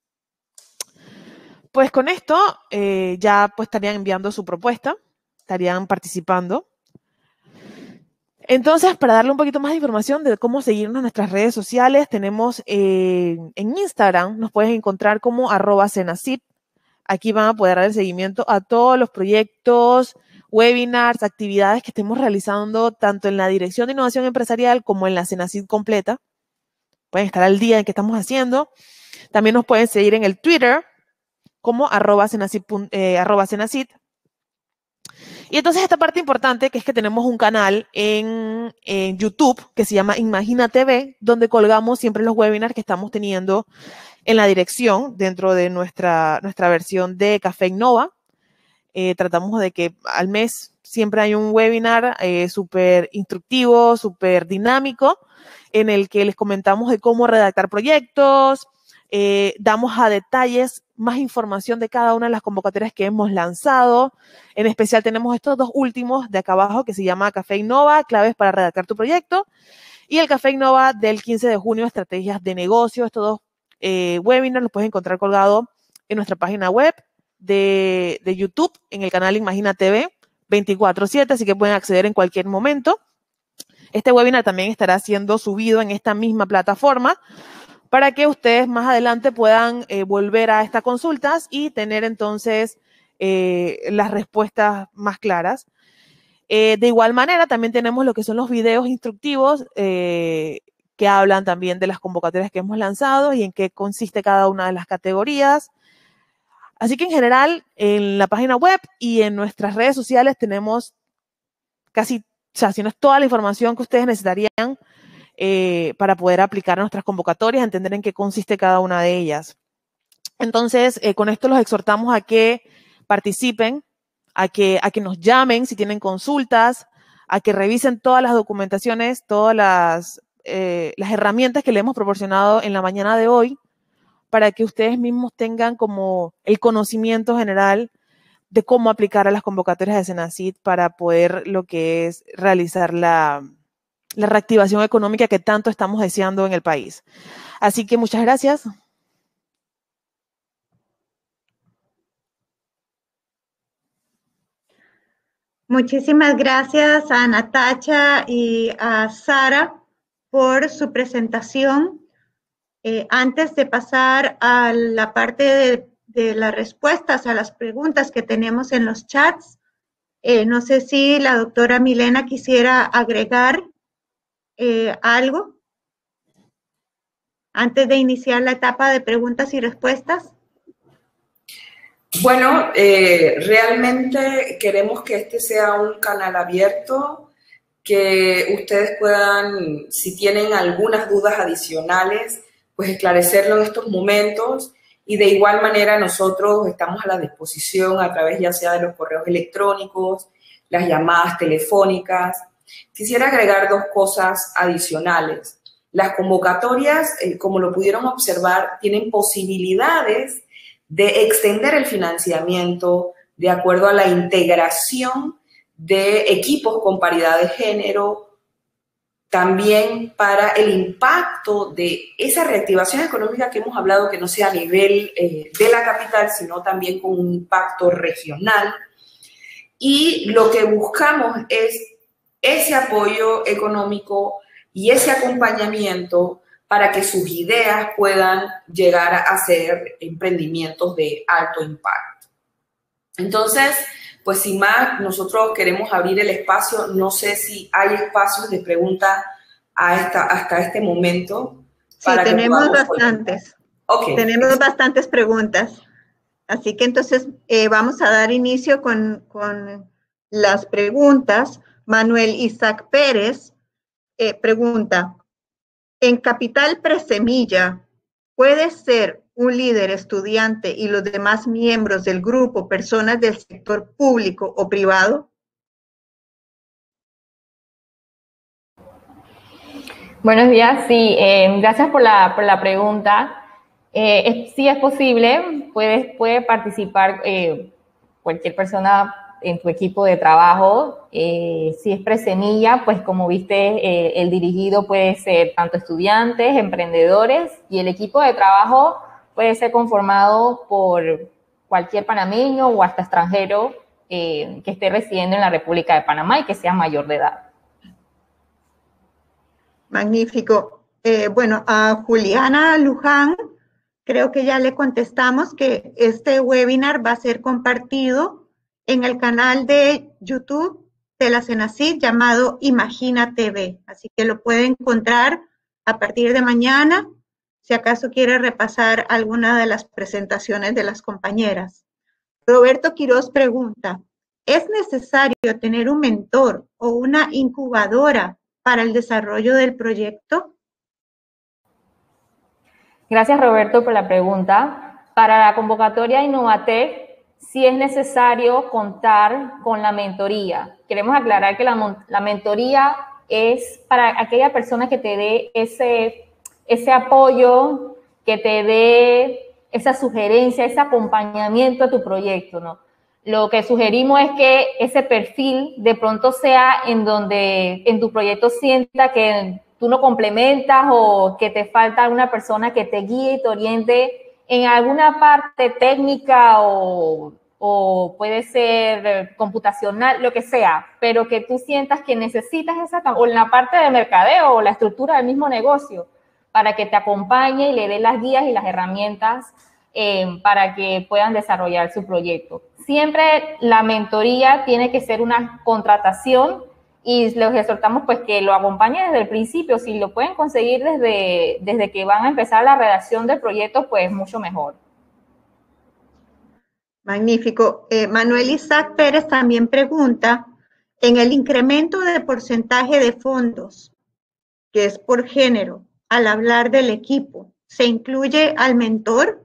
Pues con esto eh, ya pues estarían enviando su propuesta, estarían participando. Entonces, para darle un poquito más de información de cómo seguirnos en nuestras redes sociales, tenemos eh, en Instagram, nos puedes encontrar como arroba cenacit. Aquí van a poder dar el seguimiento a todos los proyectos, webinars, actividades que estemos realizando tanto en la Dirección de Innovación Empresarial como en la Cenacit completa. Pueden estar al día en qué estamos haciendo. También nos pueden seguir en el Twitter como arroba cenacit, eh, arroba cenacit. Y entonces esta parte importante que es que tenemos un canal en, en YouTube que se llama Imagina T V, donde colgamos siempre los webinars que estamos teniendo en la dirección dentro de nuestra, nuestra versión de Café Innova. Eh, tratamos de que al mes siempre hay un webinar eh, súper instructivo, súper dinámico, en el que les comentamos de cómo redactar proyectos, eh, damos a detalles más información de cada una de las convocatorias que hemos lanzado. En especial tenemos estos dos últimos de acá abajo que se llama Café Innova, claves para redactar tu proyecto, y el Café Innova del quince de junio, estrategias de negocio. Estos dos eh, webinars los puedes encontrar colgados en nuestra página web de, de YouTube, en el canal Imagina T V veinticuatro siete, así que pueden acceder en cualquier momento. Este webinar también estará siendo subido en esta misma plataforma para que ustedes más adelante puedan eh, volver a estas consultas y tener entonces eh, las respuestas más claras. Eh, de igual manera, también tenemos lo que son los videos instructivos eh, que hablan también de las convocatorias que hemos lanzado y en qué consiste cada una de las categorías. Así que en general, en la página web y en nuestras redes sociales tenemos casi, o sea, si no es toda la información que ustedes necesitarían eh, para poder aplicar a nuestras convocatorias, entender en qué consiste cada una de ellas. Entonces, eh, con esto los exhortamos a que participen, a que, a que nos llamen si tienen consultas, a que revisen todas las documentaciones, todas las, eh, las herramientas que le hemos proporcionado en la mañana de hoy, para que ustedes mismos tengan como el conocimiento general de cómo aplicar a las convocatorias de Senacid para poder lo que es realizar la, la reactivación económica que tanto estamos deseando en el país. Así que muchas gracias. Muchísimas gracias a Natacha y a Sara por su presentación. Eh, antes de pasar a la parte de, de las respuestas a las preguntas que tenemos en los chats, eh, no sé si la doctora Milena quisiera agregar eh, algo antes de iniciar la etapa de preguntas y respuestas. Bueno, eh, realmente queremos que este sea un canal abierto, que ustedes puedan, si tienen algunas dudas adicionales, pues esclarecerlo en estos momentos, y de igual manera nosotros estamos a la disposición a través ya sea de los correos electrónicos, las llamadas telefónicas. Quisiera agregar dos cosas adicionales. Las convocatorias, eh, como lo pudieron observar, tienen posibilidades de extender el financiamiento de acuerdo a la integración de equipos con paridad de género, también para el impacto de esa reactivación económica que hemos hablado, que no sea a nivel eh, de la capital, sino también con un impacto regional. Y lo que buscamos es ese apoyo económico y ese acompañamiento para que sus ideas puedan llegar a ser emprendimientos de alto impacto. Entonces, pues sin más, nosotros queremos abrir el espacio. No sé si hay espacios de pregunta a esta, hasta este momento. Sí, tenemos bastantes. Okay. Tenemos bastantes preguntas. Así que entonces eh, vamos a dar inicio con, con las preguntas. Manuel Isaac Pérez eh, pregunta, en Capital Presemilla, ¿puede ser un líder estudiante y los demás miembros del grupo personas del sector público o privado? Buenos días, sí, eh, gracias por la, por la pregunta. Eh, es, sí es posible, puede, puede participar eh, cualquier persona en tu equipo de trabajo. Eh, si es Presemilla, pues como viste, eh, el dirigido puede ser tanto estudiantes, emprendedores, y el equipo de trabajo puede ser conformado por cualquier panameño o hasta extranjero eh, que esté residiendo en la República de Panamá y que sea mayor de edad. Magnífico. Eh, bueno, a Juliana Luján, creo que ya le contestamos que este webinar va a ser compartido en el canal de YouTube de la Senacid llamado Imagina T V. Así que lo puede encontrar a partir de mañana, si acaso quiere repasar alguna de las presentaciones de las compañeras. Roberto Quiroz pregunta, ¿es necesario tener un mentor o una incubadora para el desarrollo del proyecto? Gracias, Roberto, por la pregunta. Para la convocatoria Innovatec, sí es necesario contar con la mentoría. Queremos aclarar que la, la mentoría es para aquella persona que te dé ese, ese apoyo, que te dé esa sugerencia, ese acompañamiento a tu proyecto, ¿no? Lo que sugerimos es que ese perfil de pronto sea en donde en tu proyecto sienta que tú no complementas o que te falta una persona que te guíe y te oriente en alguna parte técnica o o puede ser computacional, lo que sea, pero que tú sientas que necesitas esa, o en la parte de mercadeo o la estructura del mismo negocio, para que te acompañe y le dé las guías y las herramientas eh, para que puedan desarrollar su proyecto. Siempre la mentoría tiene que ser una contratación y les exhortamos pues que lo acompañen desde el principio. Si lo pueden conseguir desde, desde que van a empezar la redacción del proyecto, pues mucho mejor. Magnífico. Eh, Manuel Isaac Pérez también pregunta, en el incremento de porcentaje de fondos, que es por género, al hablar del equipo, ¿se incluye al mentor?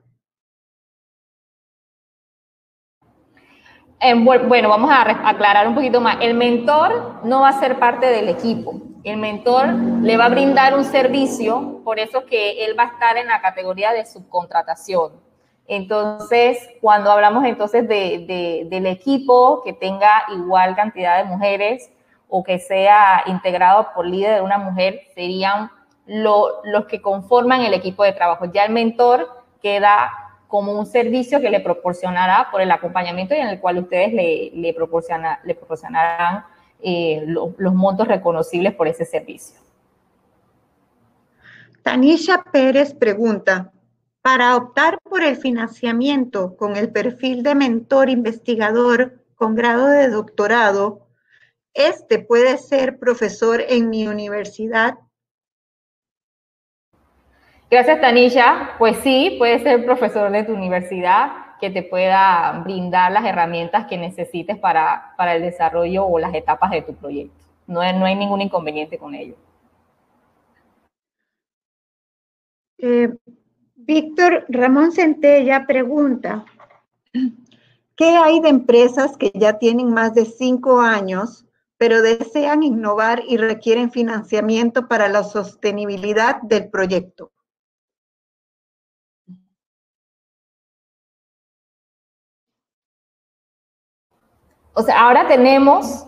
Eh, bueno, vamos a aclarar un poquito más. El mentor no va a ser parte del equipo. El mentor le va a brindar un servicio, por eso que él va a estar en la categoría de subcontratación. Entonces, cuando hablamos entonces de, de, del equipo que tenga igual cantidad de mujeres o que sea integrado por líder de una mujer, serían lo, los que conforman el equipo de trabajo. Ya el mentor queda como un servicio que le proporcionará por el acompañamiento y en el cual ustedes le, le, proporciona, le proporcionarán eh, lo, los montos reconocibles por ese servicio. Tanisha Pérez pregunta, para optar por el financiamiento con el perfil de mentor investigador con grado de doctorado, ¿este puede ser profesor en mi universidad? Gracias, Tanisha. Pues sí, puede ser profesor de tu universidad que te pueda brindar las herramientas que necesites para, para el desarrollo o las etapas de tu proyecto. No, no hay ningún inconveniente con ello. Eh, Víctor Ramón Centella pregunta, ¿qué hay de empresas que ya tienen más de cinco años, pero desean innovar y requieren financiamiento para la sostenibilidad del proyecto? O sea, ahora tenemos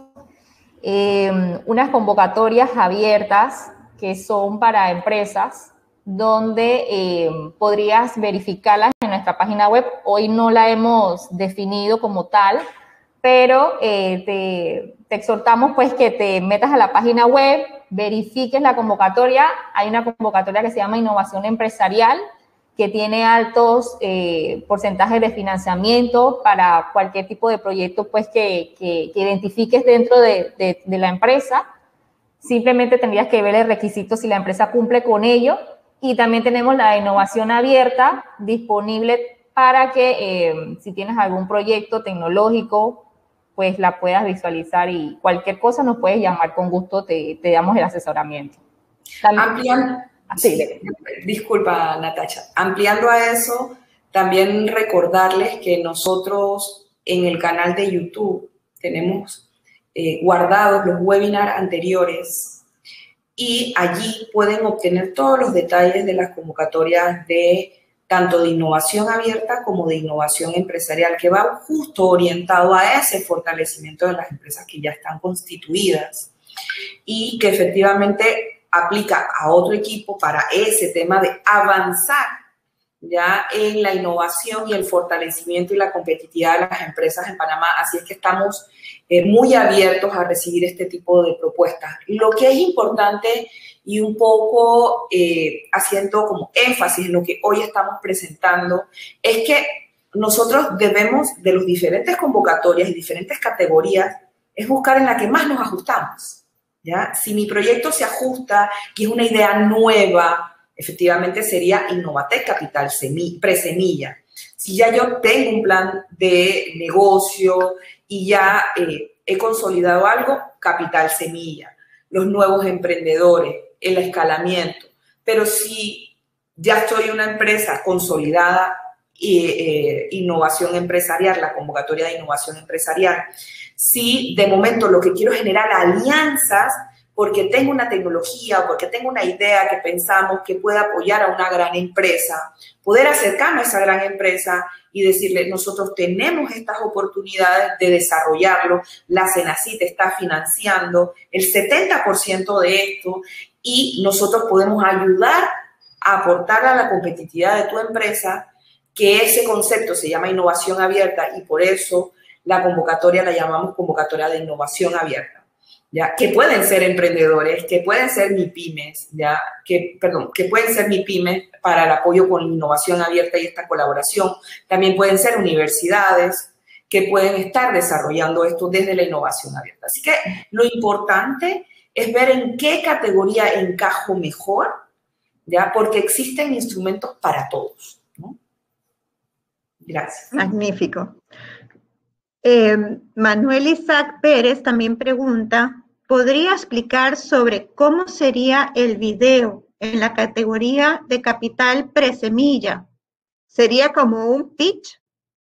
eh, unas convocatorias abiertas que son para empresas donde eh, podrías verificarlas en nuestra página web. Hoy no la hemos definido como tal, pero eh, te, te exhortamos pues que te metas a la página web, verifiques la convocatoria. Hay una convocatoria que se llama Innovación Empresarial, que tiene altos eh, porcentajes de financiamiento para cualquier tipo de proyecto pues que, que, que identifiques dentro de, de, de la empresa. Simplemente tendrías que ver el requisito si la empresa cumple con ello. Y también tenemos la innovación abierta disponible para que eh, si tienes algún proyecto tecnológico, pues la puedas visualizar y cualquier cosa nos puedes llamar, con gusto te, te damos el asesoramiento. Ampliando, sí, disculpa, Natacha. Ampliando a eso, también recordarles que nosotros en el canal de YouTube tenemos eh, guardados los webinars anteriores y allí pueden obtener todos los detalles de las convocatorias de tanto de innovación abierta como de innovación empresarial, que va justo orientado a ese fortalecimiento de las empresas que ya están constituidas y que efectivamente aplica a otro equipo para ese tema de avanzar ya en la innovación y el fortalecimiento y la competitividad de las empresas en Panamá. Así es que estamos eh, muy abiertos a recibir este tipo de propuestas. Lo que es importante y un poco eh, haciendo como énfasis en lo que hoy estamos presentando es que nosotros debemos, de los diferentes convocatorias y diferentes categorías, es buscar en la que más nos ajustamos, ¿ya? Si mi proyecto se ajusta y es una idea nueva, efectivamente sería Innovatec Capital Presemilla. Si ya yo tengo un plan de negocio y ya eh, he consolidado algo, Capital Semilla. Los nuevos emprendedores, el escalamiento. Pero si ya estoy una empresa consolidada, y, eh, innovación empresarial, la convocatoria de innovación empresarial, si de momento lo que quiero es generar alianzas, porque tengo una tecnología o porque tengo una idea que pensamos que puede apoyar a una gran empresa, poder acercarme a esa gran empresa y decirle, nosotros tenemos estas oportunidades de desarrollarlo, la Senacit está financiando el setenta por ciento de esto y nosotros podemos ayudar a aportar a la competitividad de tu empresa que ese concepto se llama innovación abierta y por eso la convocatoria la llamamos convocatoria de innovación abierta, ¿ya? Que pueden ser emprendedores, que pueden ser MIPYMES, ¿ya? Que, perdón, que pueden ser MIPYMES para el apoyo con innovación abierta y esta colaboración. También pueden ser universidades que pueden estar desarrollando esto desde la innovación abierta. Así que lo importante es ver en qué categoría encajo mejor, ¿ya? Porque existen instrumentos para todos, ¿no? Gracias. Magnífico. Eh, Manuel Isaac Pérez también pregunta, ¿podría explicar sobre cómo sería el video en la categoría de capital presemilla? ¿Sería como un pitch?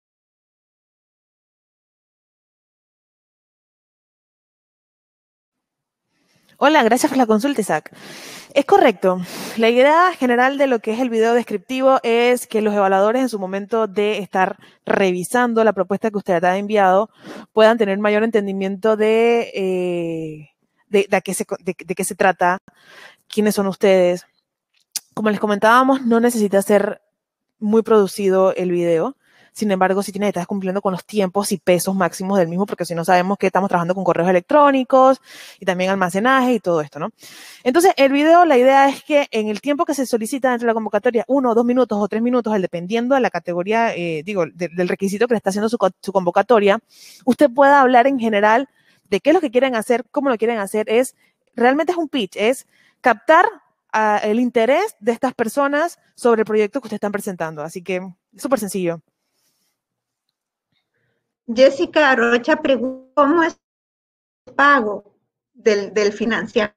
Hola, gracias por la consulta, Isaac. Es correcto. La idea general de lo que es el video descriptivo es que los evaluadores en su momento de estar revisando la propuesta que usted ha enviado puedan tener mayor entendimiento de, eh, de, de, a qué se, de, de qué se trata, quiénes son ustedes. Como les comentábamos, no necesita ser muy producido el video. Sin embargo, sí tiene que estar cumpliendo con los tiempos y pesos máximos del mismo, porque si no sabemos que estamos trabajando con correos electrónicos y también almacenaje y todo esto, ¿no? Entonces, el video, la idea es que en el tiempo que se solicita dentro de la convocatoria, uno, dos minutos o tres minutos, el dependiendo de la categoría, eh, digo, de, del requisito que le está haciendo su, su convocatoria, usted pueda hablar en general de qué es lo que quieren hacer, cómo lo quieren hacer. Es, realmente es un pitch, es captar uh, el interés de estas personas sobre el proyecto que ustedes están presentando. Así que, es súper sencillo. Jessica Rocha pregunta, ¿cómo es el pago del, del financiamiento?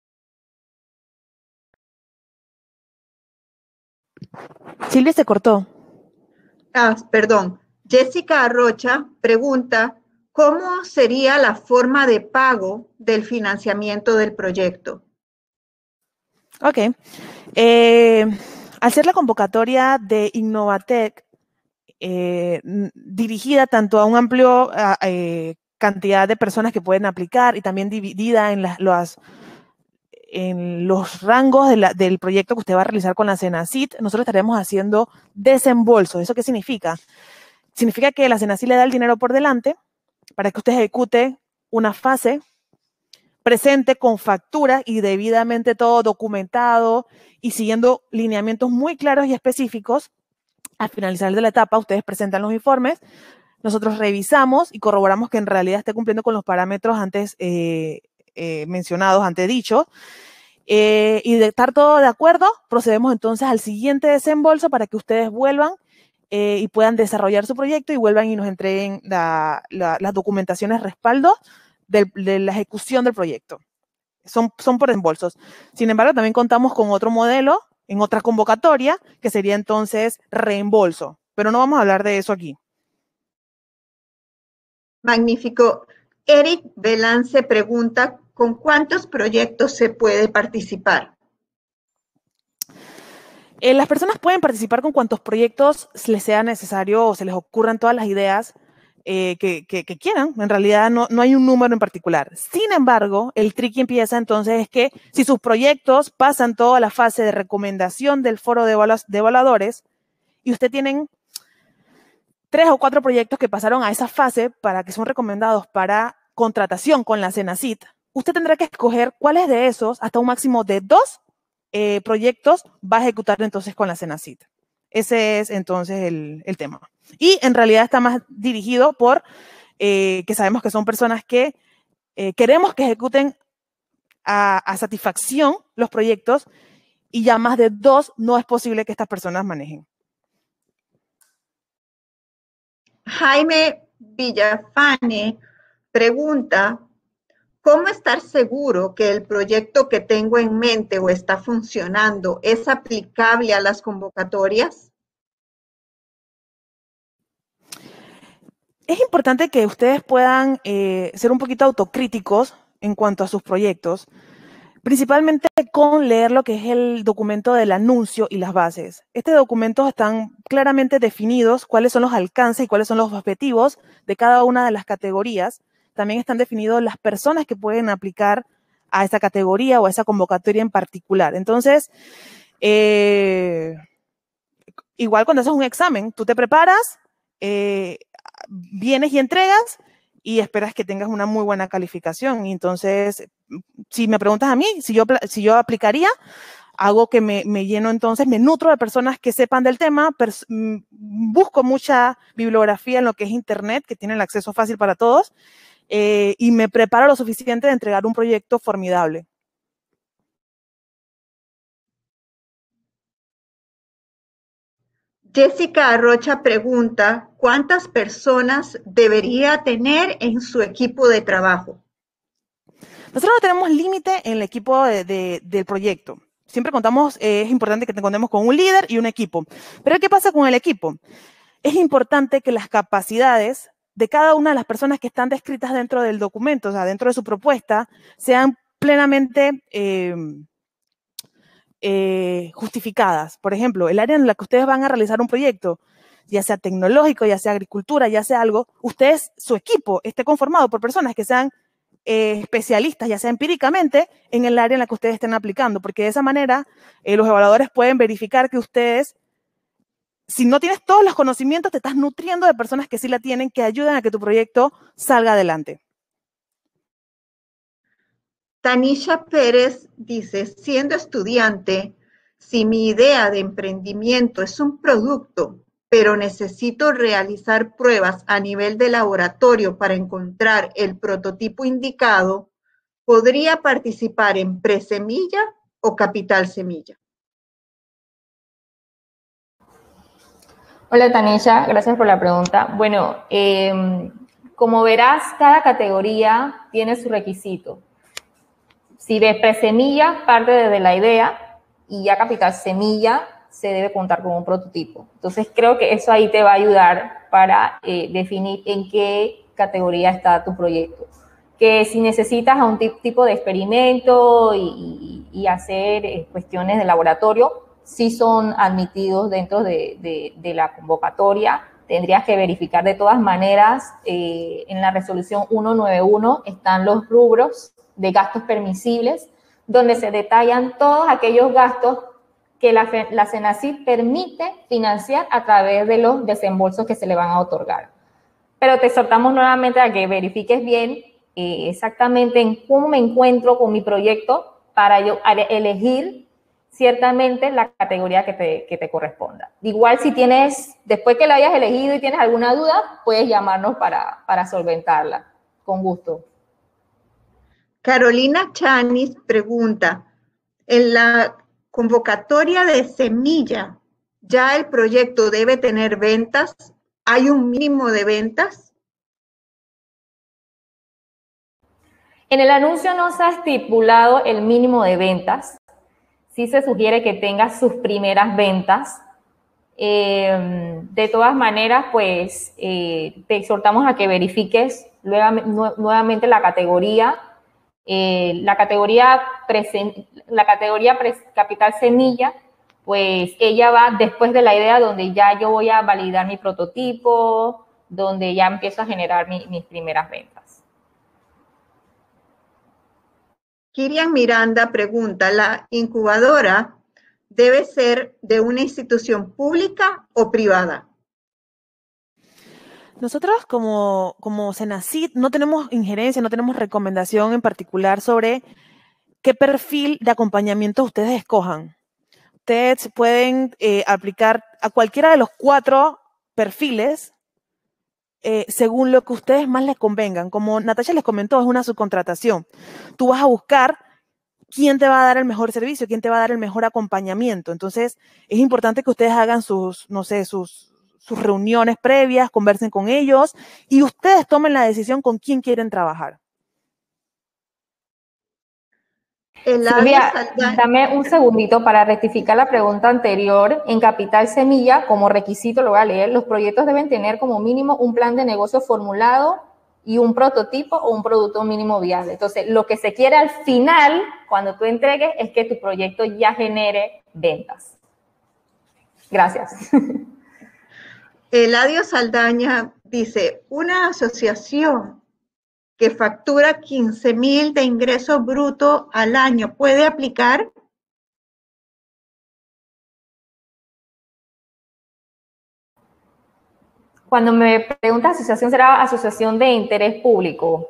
Silvia se cortó. Ah, perdón. Jessica Rocha pregunta, ¿cómo sería la forma de pago del financiamiento del proyecto? Ok. Eh, al ser la convocatoria de Innovatec, Eh, dirigida tanto a un amplio eh, cantidad de personas que pueden aplicar y también dividida en, las, las, en los rangos de la, del proyecto que usted va a realizar con la Senacit, nosotros estaremos haciendo desembolso. ¿Eso qué significa? Significa que la Senacit le da el dinero por delante para que usted ejecute una fase, presente con factura y debidamente todo documentado y siguiendo lineamientos muy claros y específicos. Al finalizar de la etapa, ustedes presentan los informes, nosotros revisamos y corroboramos que en realidad esté cumpliendo con los parámetros antes eh, eh, mencionados, antes dicho, eh, y de estar todo de acuerdo, procedemos entonces al siguiente desembolso para que ustedes vuelvan eh, y puedan desarrollar su proyecto y vuelvan y nos entreguen la, la, las documentaciones respaldo de, de la ejecución del proyecto. Son, son por desembolsos. Sin embargo, también contamos con otro modelo en otra convocatoria, que sería entonces reembolso. Pero no vamos a hablar de eso aquí. Magnífico. Eric Belance pregunta, ¿con cuántos proyectos se puede participar? Eh, las personas pueden participar con cuantos proyectos les sea necesario o se les ocurran todas las ideas eh, que, que, que quieran. En realidad no, no hay un número en particular. Sin embargo, el tricky empieza entonces es que si sus proyectos pasan toda la fase de recomendación del foro de, evalu de evaluadores y usted tienen tres o cuatro proyectos que pasaron a esa fase para que son recomendados para contratación con la Senacit, usted tendrá que escoger cuáles de esos, hasta un máximo de dos eh, proyectos, va a ejecutar entonces con la Senacit. Ese es entonces el, el tema. Y en realidad está más dirigido por eh, que sabemos que son personas que eh, queremos que ejecuten a, a satisfacción los proyectos y ya más de dos no es posible que estas personas manejen. Jaime Villafane pregunta, ¿cómo estar seguro que el proyecto que tengo en mente o está funcionando es aplicable a las convocatorias? Es importante que ustedes puedan eh, ser un poquito autocríticos en cuanto a sus proyectos, principalmente con leer lo que es el documento del anuncio y las bases. Este documento están claramente definidos cuáles son los alcances y cuáles son los objetivos de cada una de las categorías. También están definidos las personas que pueden aplicar a esa categoría o a esa convocatoria en particular. Entonces, eh, igual cuando haces un examen, tú te preparas, eh, vienes y entregas y esperas que tengas una muy buena calificación. Y entonces, si me preguntas a mí, si yo, si yo aplicaría, hago que me, me lleno entonces, me nutro de personas que sepan del tema, pers busco mucha bibliografía en lo que es internet, que tiene el acceso fácil para todos, eh, y me preparo lo suficiente de entregar un proyecto formidable. Jessica Arrocha pregunta, ¿cuántas personas debería tener en su equipo de trabajo? Nosotros no tenemos límite en el equipo de, de, del proyecto. Siempre contamos, eh, es importante que te contemos con un líder y un equipo. Pero ¿qué pasa con el equipo? Es importante que las capacidades de cada una de las personas que están descritas dentro del documento, o sea, dentro de su propuesta, sean plenamente eh, eh, justificadas. Por ejemplo, el área en la que ustedes van a realizar un proyecto, ya sea tecnológico, ya sea agricultura, ya sea algo, ustedes, su equipo, esté conformado por personas que sean eh, especialistas, ya sea empíricamente, en el área en la que ustedes estén aplicando, porque de esa manera eh, los evaluadores pueden verificar que ustedes, si no tienes todos los conocimientos, te estás nutriendo de personas que sí la tienen, que ayudan a que tu proyecto salga adelante. Tanisha Pérez dice, siendo estudiante, si mi idea de emprendimiento es un producto, pero necesito realizar pruebas a nivel de laboratorio para encontrar el prototipo indicado, ¿podría participar en Presemilla o Capital Semilla? Hola Tanisha, gracias por la pregunta. Bueno, eh, como verás, cada categoría tiene su requisito. Si ves Presemilla, parte de la idea, y ya Capital Semilla se debe contar con un prototipo. Entonces creo que eso ahí te va a ayudar para eh, definir en qué categoría está tu proyecto. Que si necesitas a un tipo de experimento y, y, y hacer eh, cuestiones de laboratorio, sí son admitidos dentro de, de, de la convocatoria. Tendrías que verificar de todas maneras, eh, en la resolución ciento noventa y uno están los rubros de gastos permisibles, donde se detallan todos aquellos gastos que la, la Senacid permite financiar a través de los desembolsos que se le van a otorgar. Pero te exhortamos nuevamente a que verifiques bien eh, exactamente en cómo me encuentro con mi proyecto para yo elegir ciertamente la categoría que te, que te corresponda. Igual si tienes, después que la hayas elegido y tienes alguna duda, puedes llamarnos para, para solventarla, con gusto. Carolina Chanis pregunta, en la convocatoria de Semilla, ¿ya el proyecto debe tener ventas? ¿Hay un mínimo de ventas? En el anuncio no se ha estipulado el mínimo de ventas. Sí se sugiere que tengas sus primeras ventas. Eh, de todas maneras, pues, eh, te exhortamos a que verifiques nuevamente la categoría. Eh, la categoría, presen, la categoría Capital Semilla, pues ella va después de la idea donde ya yo voy a validar mi prototipo, donde ya empiezo a generar mi, mis primeras ventas. Kirian Miranda pregunta, ¿la incubadora debe ser de una institución pública o privada? Nosotros como, como Senacid no tenemos injerencia, no tenemos recomendación en particular sobre qué perfil de acompañamiento ustedes escojan. Ustedes pueden eh, aplicar a cualquiera de los cuatro perfiles eh, según lo que a ustedes más les convengan. Como Natasha les comentó, es una subcontratación. Tú vas a buscar quién te va a dar el mejor servicio, quién te va a dar el mejor acompañamiento. Entonces, es importante que ustedes hagan sus, no sé, sus... sus reuniones previas, conversen con ellos y ustedes tomen la decisión con quién quieren trabajar. Silvia, dame un segundito para rectificar la pregunta anterior. En Capital Semilla, como requisito, lo voy a leer, los proyectos deben tener como mínimo un plan de negocio formulado y un prototipo o un producto mínimo viable. Entonces, lo que se quiere al final, cuando tú entregues, es que tu proyecto ya genere ventas. Gracias. Eladio Saldaña dice, una asociación que factura quince mil de ingreso bruto al año, ¿puede aplicar? Cuando me preguntas asociación, ¿será asociación de interés público?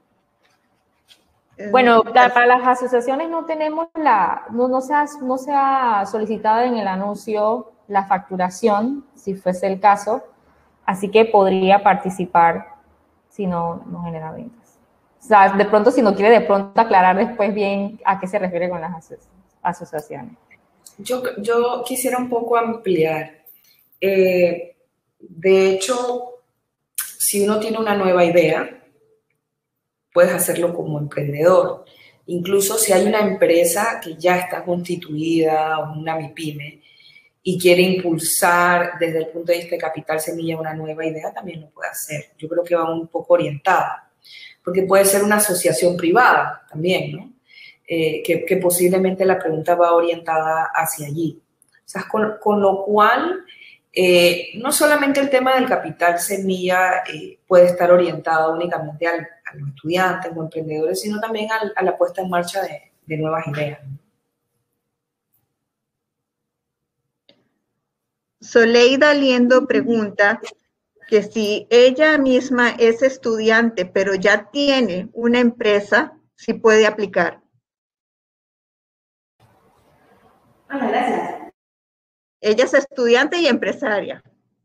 Bueno, para las asociaciones no tenemos la, no, no, se ha, no se ha solicitado en el anuncio la facturación, si fuese el caso, así que podría participar si no, no genera ventas. O sea, de pronto, si no quiere de pronto aclarar después bien a qué se refiere con las aso asociaciones. Yo, yo quisiera un poco ampliar. Eh, de hecho, si uno tiene una nueva idea, puedes hacerlo como emprendedor. Incluso si hay una empresa que ya está constituida, una MIPYME, y quiere impulsar desde el punto de vista de capital semilla una nueva idea, también lo puede hacer. Yo creo que va un poco orientada, porque puede ser una asociación privada también, ¿no? Eh, que, que posiblemente la pregunta va orientada hacia allí. O sea, con, con lo cual, eh, no solamente el tema del capital semilla eh, puede estar orientado únicamente al, a los estudiantes o emprendedores, sino también al, a la puesta en marcha de, de nuevas ideas. Soleida Liendo pregunta que si ella misma es estudiante, pero ya tiene una empresa, si puede aplicar. Hola, gracias. Ella es estudiante y empresaria.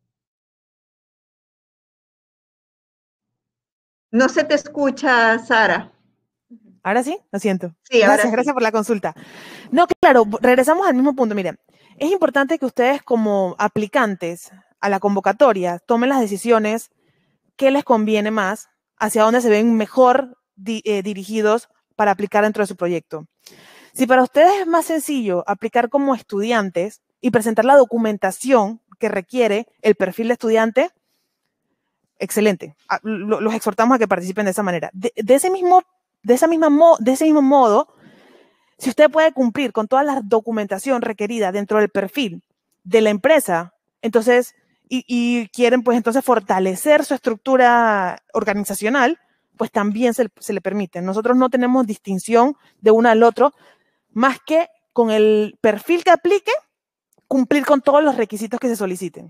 No se te escucha, Sara. ¿Ahora sí? Lo siento. Sí, ahora gracias, sí. Gracias por la consulta. No, claro, regresamos al mismo punto. Miren, es importante que ustedes como aplicantes a la convocatoria tomen las decisiones que les conviene más, hacia dónde se ven mejor di eh, dirigidos para aplicar dentro de su proyecto. Si para ustedes es más sencillo aplicar como estudiantes y presentar la documentación que requiere el perfil de estudiante, excelente. Los exhortamos a que participen de esa manera. De, de, ese, mismo, de, esa misma mo de ese mismo modo, si usted puede cumplir con toda la documentación requerida dentro del perfil de la empresa, entonces, y, y quieren pues entonces fortalecer su estructura organizacional, pues también se, se le permite. Nosotros no tenemos distinción de uno al otro, más que con el perfil que aplique, cumplir con todos los requisitos que se soliciten.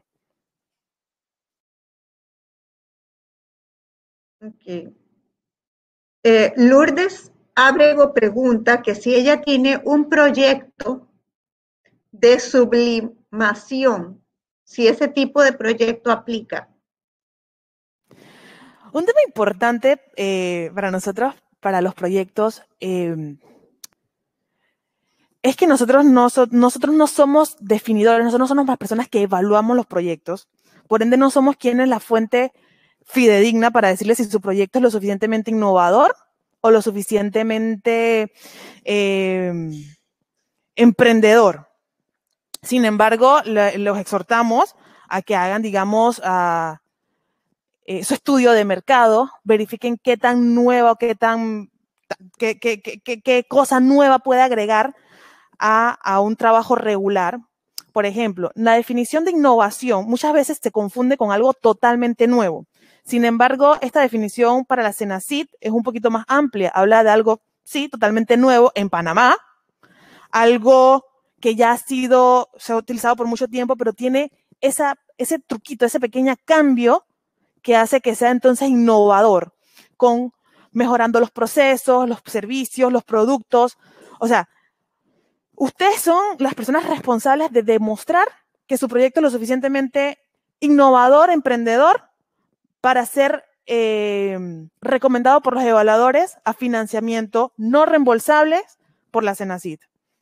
Okay. Eh, Lourdes Ábrego pregunta que si ella tiene un proyecto de sublimación, si ese tipo de proyecto aplica. Un tema importante eh, para nosotros, para los proyectos, eh, es que nosotros no, so, nosotros no somos definidores, nosotros no somos las personas que evaluamos los proyectos, por ende no somos quienes la fuente fidedigna para decirle si su proyecto es lo suficientemente innovador o lo suficientemente eh, emprendedor. Sin embargo, le, los exhortamos a que hagan, digamos, a, eh, su estudio de mercado, verifiquen qué tan nueva o qué tan, qué, qué, qué, qué cosa nueva puede agregar A, a un trabajo regular. Por ejemplo, la definición de innovación muchas veces se confunde con algo totalmente nuevo. Sin embargo, esta definición para la CENACYT es un poquito más amplia. Habla de algo, sí, totalmente nuevo en Panamá, algo que ya ha sido, se ha utilizado por mucho tiempo, pero tiene esa, ese truquito, ese pequeño cambio que hace que sea entonces innovador, con mejorando los procesos, los servicios, los productos. O sea, ustedes son las personas responsables de demostrar que su proyecto es lo suficientemente innovador, emprendedor, para ser eh, recomendado por los evaluadores a financiamiento no reembolsables por la CENACYT.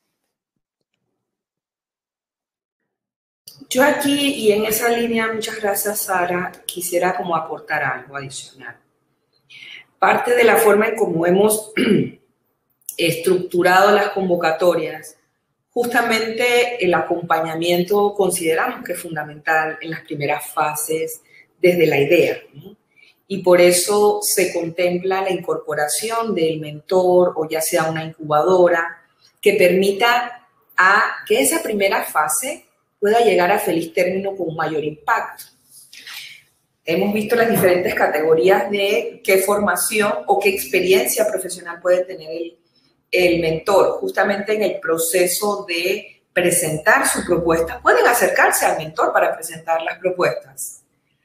Yo aquí, y en esa línea, muchas gracias, Sara, quisiera como aportar algo adicional. Parte de la forma en cómo hemos estructurado las convocatorias, justamente el acompañamiento consideramos que es fundamental en las primeras fases desde la idea, ¿no? Y por eso se contempla la incorporación del mentor o ya sea una incubadora que permita a que esa primera fase pueda llegar a feliz término con un mayor impacto. Hemos visto las diferentes categorías de qué formación o qué experiencia profesional puede tener el, el mentor, justamente en el proceso de presentar su propuesta. Pueden acercarse al mentor para presentar las propuestas.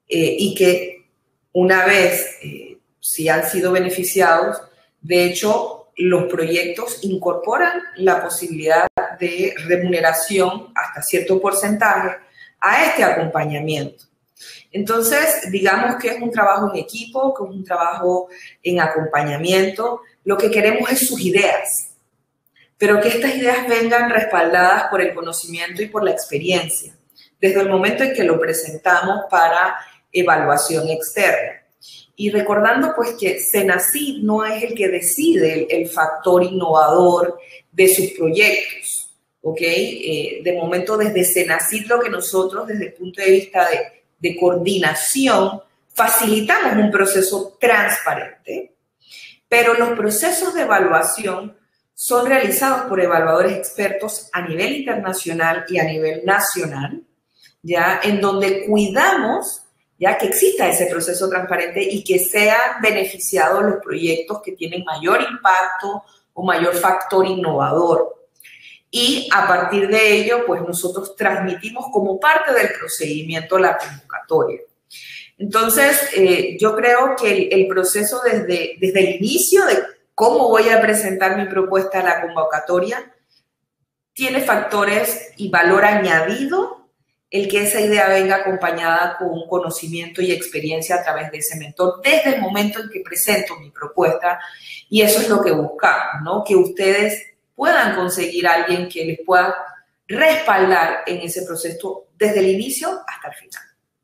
eh, y que una vez, eh, si han sido beneficiados, de hecho, los proyectos incorporan la posibilidad de remuneración hasta cierto porcentaje a este acompañamiento. Entonces, digamos que es un trabajo en equipo, que es un trabajo en acompañamiento. Lo que queremos es sus ideas, pero que estas ideas vengan respaldadas por el conocimiento y por la experiencia, desde el momento en que lo presentamos para evaluación externa. Y recordando pues que Senacid no es el que decide el, el factor innovador de sus proyectos, ¿ok? Eh, de momento desde Senacid lo que nosotros desde el punto de vista de, de coordinación facilitamos un proceso transparente, pero los procesos de evaluación son realizados por evaluadores expertos a nivel internacional y a nivel nacional, ya en donde cuidamos ya que exista ese proceso transparente y que sean beneficiados los proyectos que tienen mayor impacto o mayor factor innovador. Y a partir de ello, pues nosotros transmitimos como parte del procedimiento la convocatoria. Entonces, eh, yo creo que el, el proceso desde, desde el inicio de cómo voy a presentar mi propuesta a la convocatoria tiene factores y valor añadido el que esa idea venga acompañada con conocimiento y experiencia a través de ese mentor desde el momento en que presento mi propuesta, y eso es lo que buscamos, ¿no? Que ustedes puedan conseguir a alguien que les pueda respaldar en ese proceso desde el inicio hasta el final.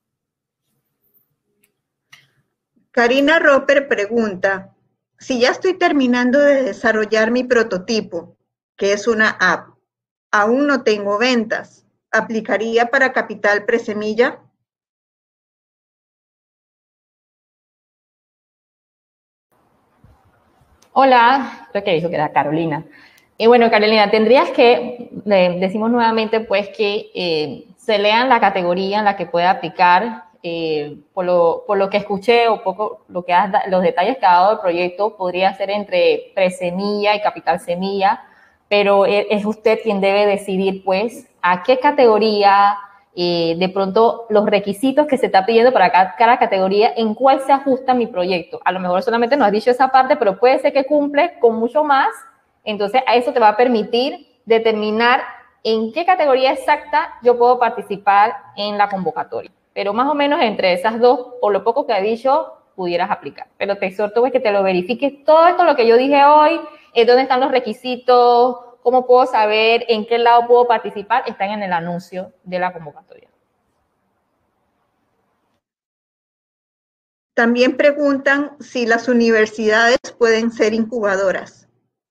Karina Roper pregunta, si ya estoy terminando de desarrollar mi prototipo, que es una app, aún no tengo ventas, ¿aplicaría para capital presemilla? Hola, creo que dijo que era Carolina. Y bueno, Carolina, tendrías que, le decimos nuevamente, pues que eh, se lean la categoría en la que pueda aplicar. Eh, por, lo, por lo que escuché o poco lo que has, los detalles que ha dado el proyecto, podría ser entre presemilla y capital semilla, pero es usted quien debe decidir, pues, a qué categoría, eh, de pronto los requisitos que se está pidiendo para cada, cada categoría, en cuál se ajusta mi proyecto. A lo mejor solamente nos has dicho esa parte, pero puede ser que cumple con mucho más. Entonces, a eso te va a permitir determinar en qué categoría exacta yo puedo participar en la convocatoria. Pero más o menos entre esas dos, por lo poco que he dicho, pudieras aplicar. Pero te exhorto pues, que te lo verifiques. Todo esto, lo que yo dije hoy, es dónde están los requisitos, cómo puedo saber en qué lado puedo participar, están en el anuncio de la convocatoria. También preguntan si las universidades pueden ser incubadoras.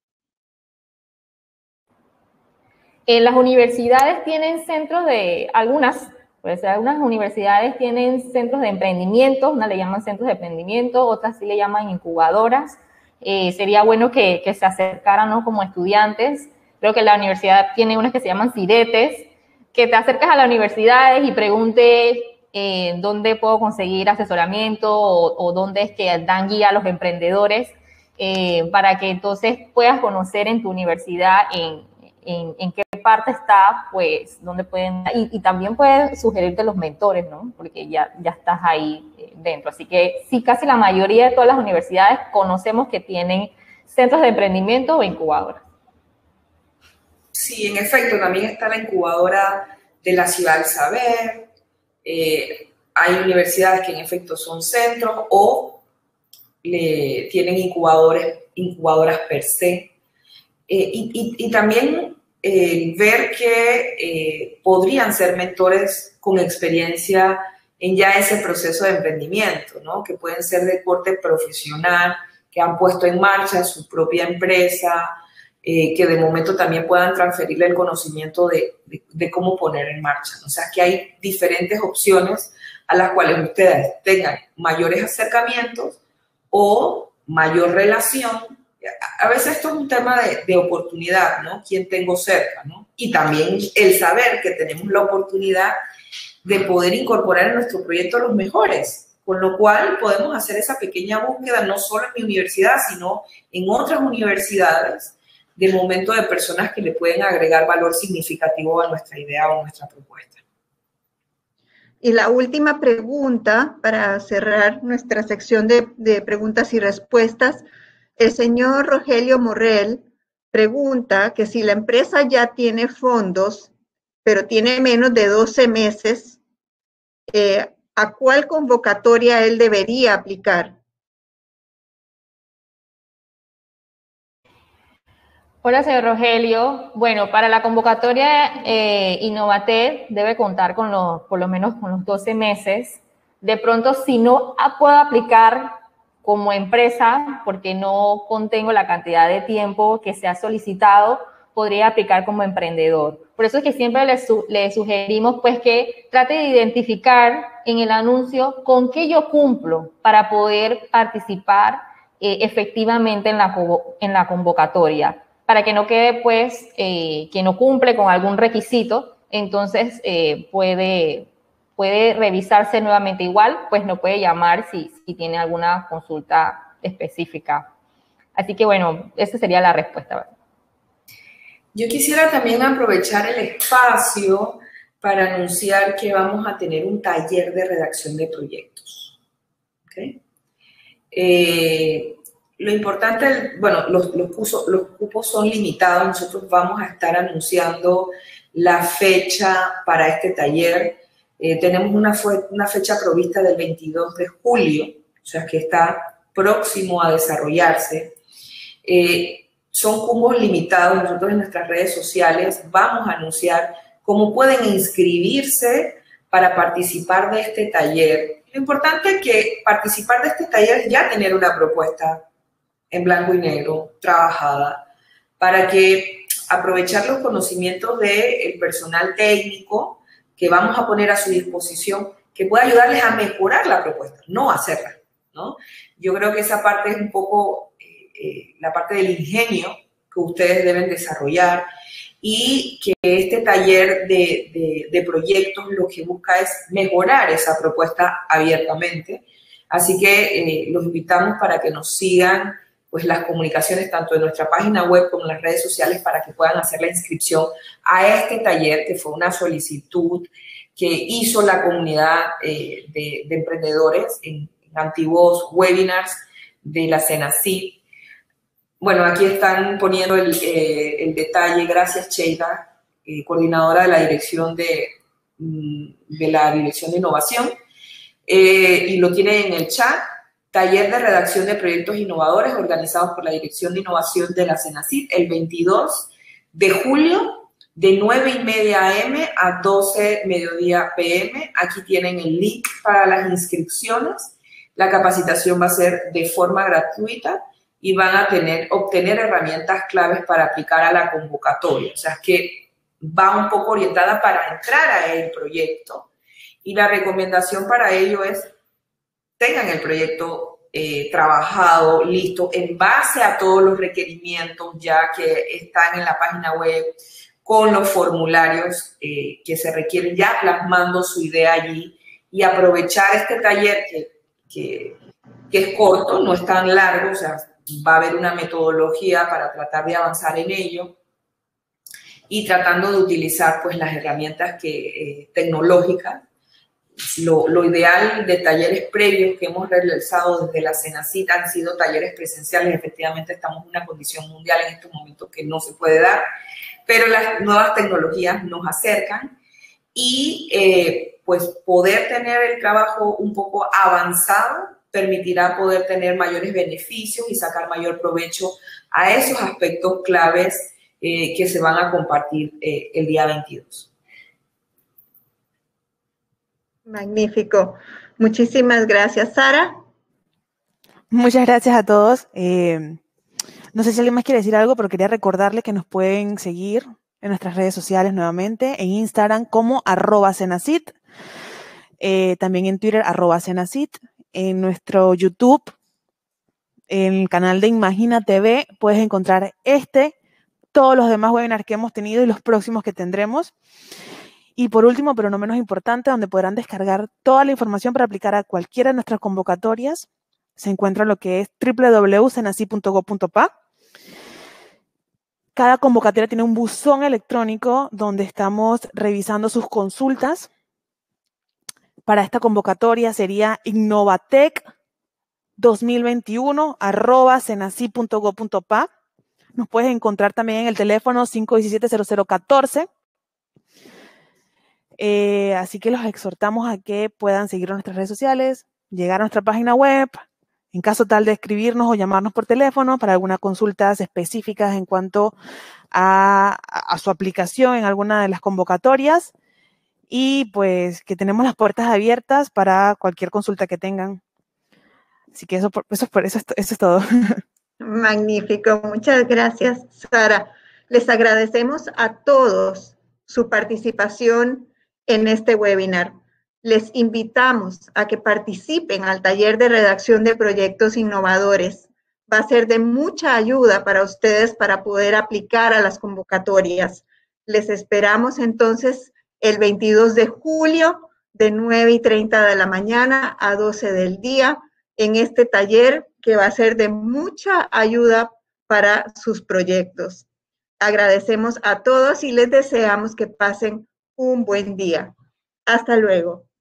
Eh, las universidades tienen centros de, algunas, pues algunas universidades tienen centros de emprendimiento, una le llaman centros de emprendimiento, otras sí le llaman incubadoras. Eh, sería bueno que, que se acercaran, ¿no?, como estudiantes. Creo que la universidad tiene unas que se llaman cidetes, que te acercas a las universidades y preguntes eh, dónde puedo conseguir asesoramiento o, o dónde es que dan guía a los emprendedores, eh, para que entonces puedas conocer en tu universidad en, en, en qué parte está, pues, dónde pueden, y, y también puedes sugerirte los mentores, ¿no? Porque ya, ya estás ahí dentro. Así que sí, casi la mayoría de todas las universidades conocemos que tienen centros de emprendimiento o incubadoras. Sí, en efecto, también está la incubadora de la Ciudad del Saber. Eh, hay universidades que en efecto son centros o le, tienen incubadores, incubadoras per se. Eh, y, y, y también eh, ver que eh, podrían ser mentores con experiencia en ya ese proceso de emprendimiento, ¿no? Que pueden ser de corte profesional, que han puesto en marcha su propia empresa, Eh, que de momento también puedan transferirle el conocimiento de, de, de cómo poner en marcha. O sea, que hay diferentes opciones a las cuales ustedes tengan mayores acercamientos o mayor relación. A veces esto es un tema de, de oportunidad, ¿no? ¿Quién tengo cerca, ¿no? Y también el saber que tenemos la oportunidad de poder incorporar en nuestro proyecto a los mejores, con lo cual podemos hacer esa pequeña búsqueda no solo en mi universidad, sino en otras universidades, de momento de personas que le pueden agregar valor significativo a nuestra idea o a nuestra propuesta. Y la última pregunta, para cerrar nuestra sección de, de preguntas y respuestas, el señor Rogelio Morrell pregunta que si la empresa ya tiene fondos, pero tiene menos de doce meses, eh, ¿a cuál convocatoria él debería aplicar? Hola, señor Rogelio. Bueno, para la convocatoria eh, Innovatec debe contar con los, por lo menos con los doce meses. De pronto, si no puedo aplicar como empresa, porque no contengo la cantidad de tiempo que se ha solicitado, podría aplicar como emprendedor. Por eso es que siempre le, su, le sugerimos pues que trate de identificar en el anuncio con qué yo cumplo para poder participar eh, efectivamente en la, en la convocatoria, para que no quede pues eh, que no cumple con algún requisito, entonces eh, puede, puede revisarse nuevamente. Igual, pues no puede llamar si, si tiene alguna consulta específica. Así que bueno, esa sería la respuesta, ¿verdad? Yo quisiera también aprovechar el espacio para anunciar que vamos a tener un taller de redacción de proyectos. ¿Okay? Eh, lo importante, bueno, los, los, cursos, los cupos son limitados. Nosotros vamos a estar anunciando la fecha para este taller. Eh, tenemos una, una fecha provista del veintidós de julio, o sea que está próximo a desarrollarse. Eh, Son cupos limitados. Nosotros en nuestras redes sociales vamos a anunciar cómo pueden inscribirse para participar de este taller. Lo importante es que participar de este taller es ya tener una propuesta en blanco y negro, trabajada, para que aprovechar los conocimientos del personal técnico que vamos a poner a su disposición, que pueda ayudarles a mejorar la propuesta, no hacerla, ¿no? Yo creo que esa parte es un poco... Eh, la parte del ingenio que ustedes deben desarrollar, y que este taller de, de, de proyectos lo que busca es mejorar esa propuesta abiertamente. Así que eh, los invitamos para que nos sigan pues, las comunicaciones tanto en nuestra página web como en las redes sociales, para que puedan hacer la inscripción a este taller, que fue una solicitud que hizo la comunidad eh, de, de emprendedores en, en antiguos webinars de la Senacid. Bueno, aquí están poniendo el, eh, el detalle. Gracias, Cheida, eh, coordinadora de la dirección de, de la Dirección de Innovación. Eh, y lo tiene en el chat. Taller de redacción de proyectos innovadores organizados por la Dirección de Innovación de la Senacid el veintidós de julio de nueve y media a eme a doce mediodía pe eme. Aquí tienen el link para las inscripciones. La capacitación va a ser de forma gratuita y van a tener, obtener herramientas claves para aplicar a la convocatoria. O sea, es que va un poco orientada para entrar a el proyecto. Y la recomendación para ello es, tengan el proyecto eh, trabajado, listo, en base a todos los requerimientos ya que están en la página web, con los formularios eh, que se requieren, ya plasmando su idea allí, y aprovechar este taller que, que, que es corto, no es tan largo, o sea, va a haber una metodología para tratar de avanzar en ello, y tratando de utilizar pues las herramientas que, eh, tecnológicas. Lo, lo ideal de talleres previos que hemos realizado desde la Senacid han sido talleres presenciales. Efectivamente, estamos en una condición mundial en estos momentos que no se puede dar, pero las nuevas tecnologías nos acercan, y eh, pues poder tener el trabajo un poco avanzado permitirá poder tener mayores beneficios y sacar mayor provecho a esos aspectos claves eh, que se van a compartir eh, el día veintidós. Magnífico. Muchísimas gracias, Sara. Muchas gracias a todos. Eh, no sé si alguien más quiere decir algo, pero quería recordarles que nos pueden seguir en nuestras redes sociales nuevamente, en Instagram como arroba Senacid, eh, también en Twitter arroba Senacid, en nuestro YouTube, en el canal de Imagina T V, puedes encontrar este, todos los demás webinars que hemos tenido y los próximos que tendremos. Y por último, pero no menos importante, donde podrán descargar toda la información para aplicar a cualquiera de nuestras convocatorias, se encuentra lo que es doble u doble u doble u punto senacid punto gob punto pa. Cada convocatoria tiene un buzón electrónico donde estamos revisando sus consultas. para esta convocatoria sería innovatec dos mil veintiuno arroba cenacyt punto gob punto pa. Nos puedes encontrar también en el teléfono cinco uno siete, cero cero uno cuatro. Eh, así que los exhortamos a que puedan seguir nuestras redes sociales, llegar a nuestra página web, en caso tal de escribirnos o llamarnos por teléfono para algunas consultas específicas en cuanto a, a su aplicación en alguna de las convocatorias. Y pues que tenemos las puertas abiertas para cualquier consulta que tengan. Así que eso, eso, eso, eso es todo. Magnífico, muchas gracias, Sara. Les agradecemos a todos su participación en este webinar. Les invitamos a que participen al taller de redacción de proyectos innovadores. Va a ser de mucha ayuda para ustedes para poder aplicar a las convocatorias. Les esperamos entonces el veintidós de julio de nueve y treinta de la mañana a doce del día en este taller que va a ser de mucha ayuda para sus proyectos. Agradecemos a todos y les deseamos que pasen un buen día. Hasta luego.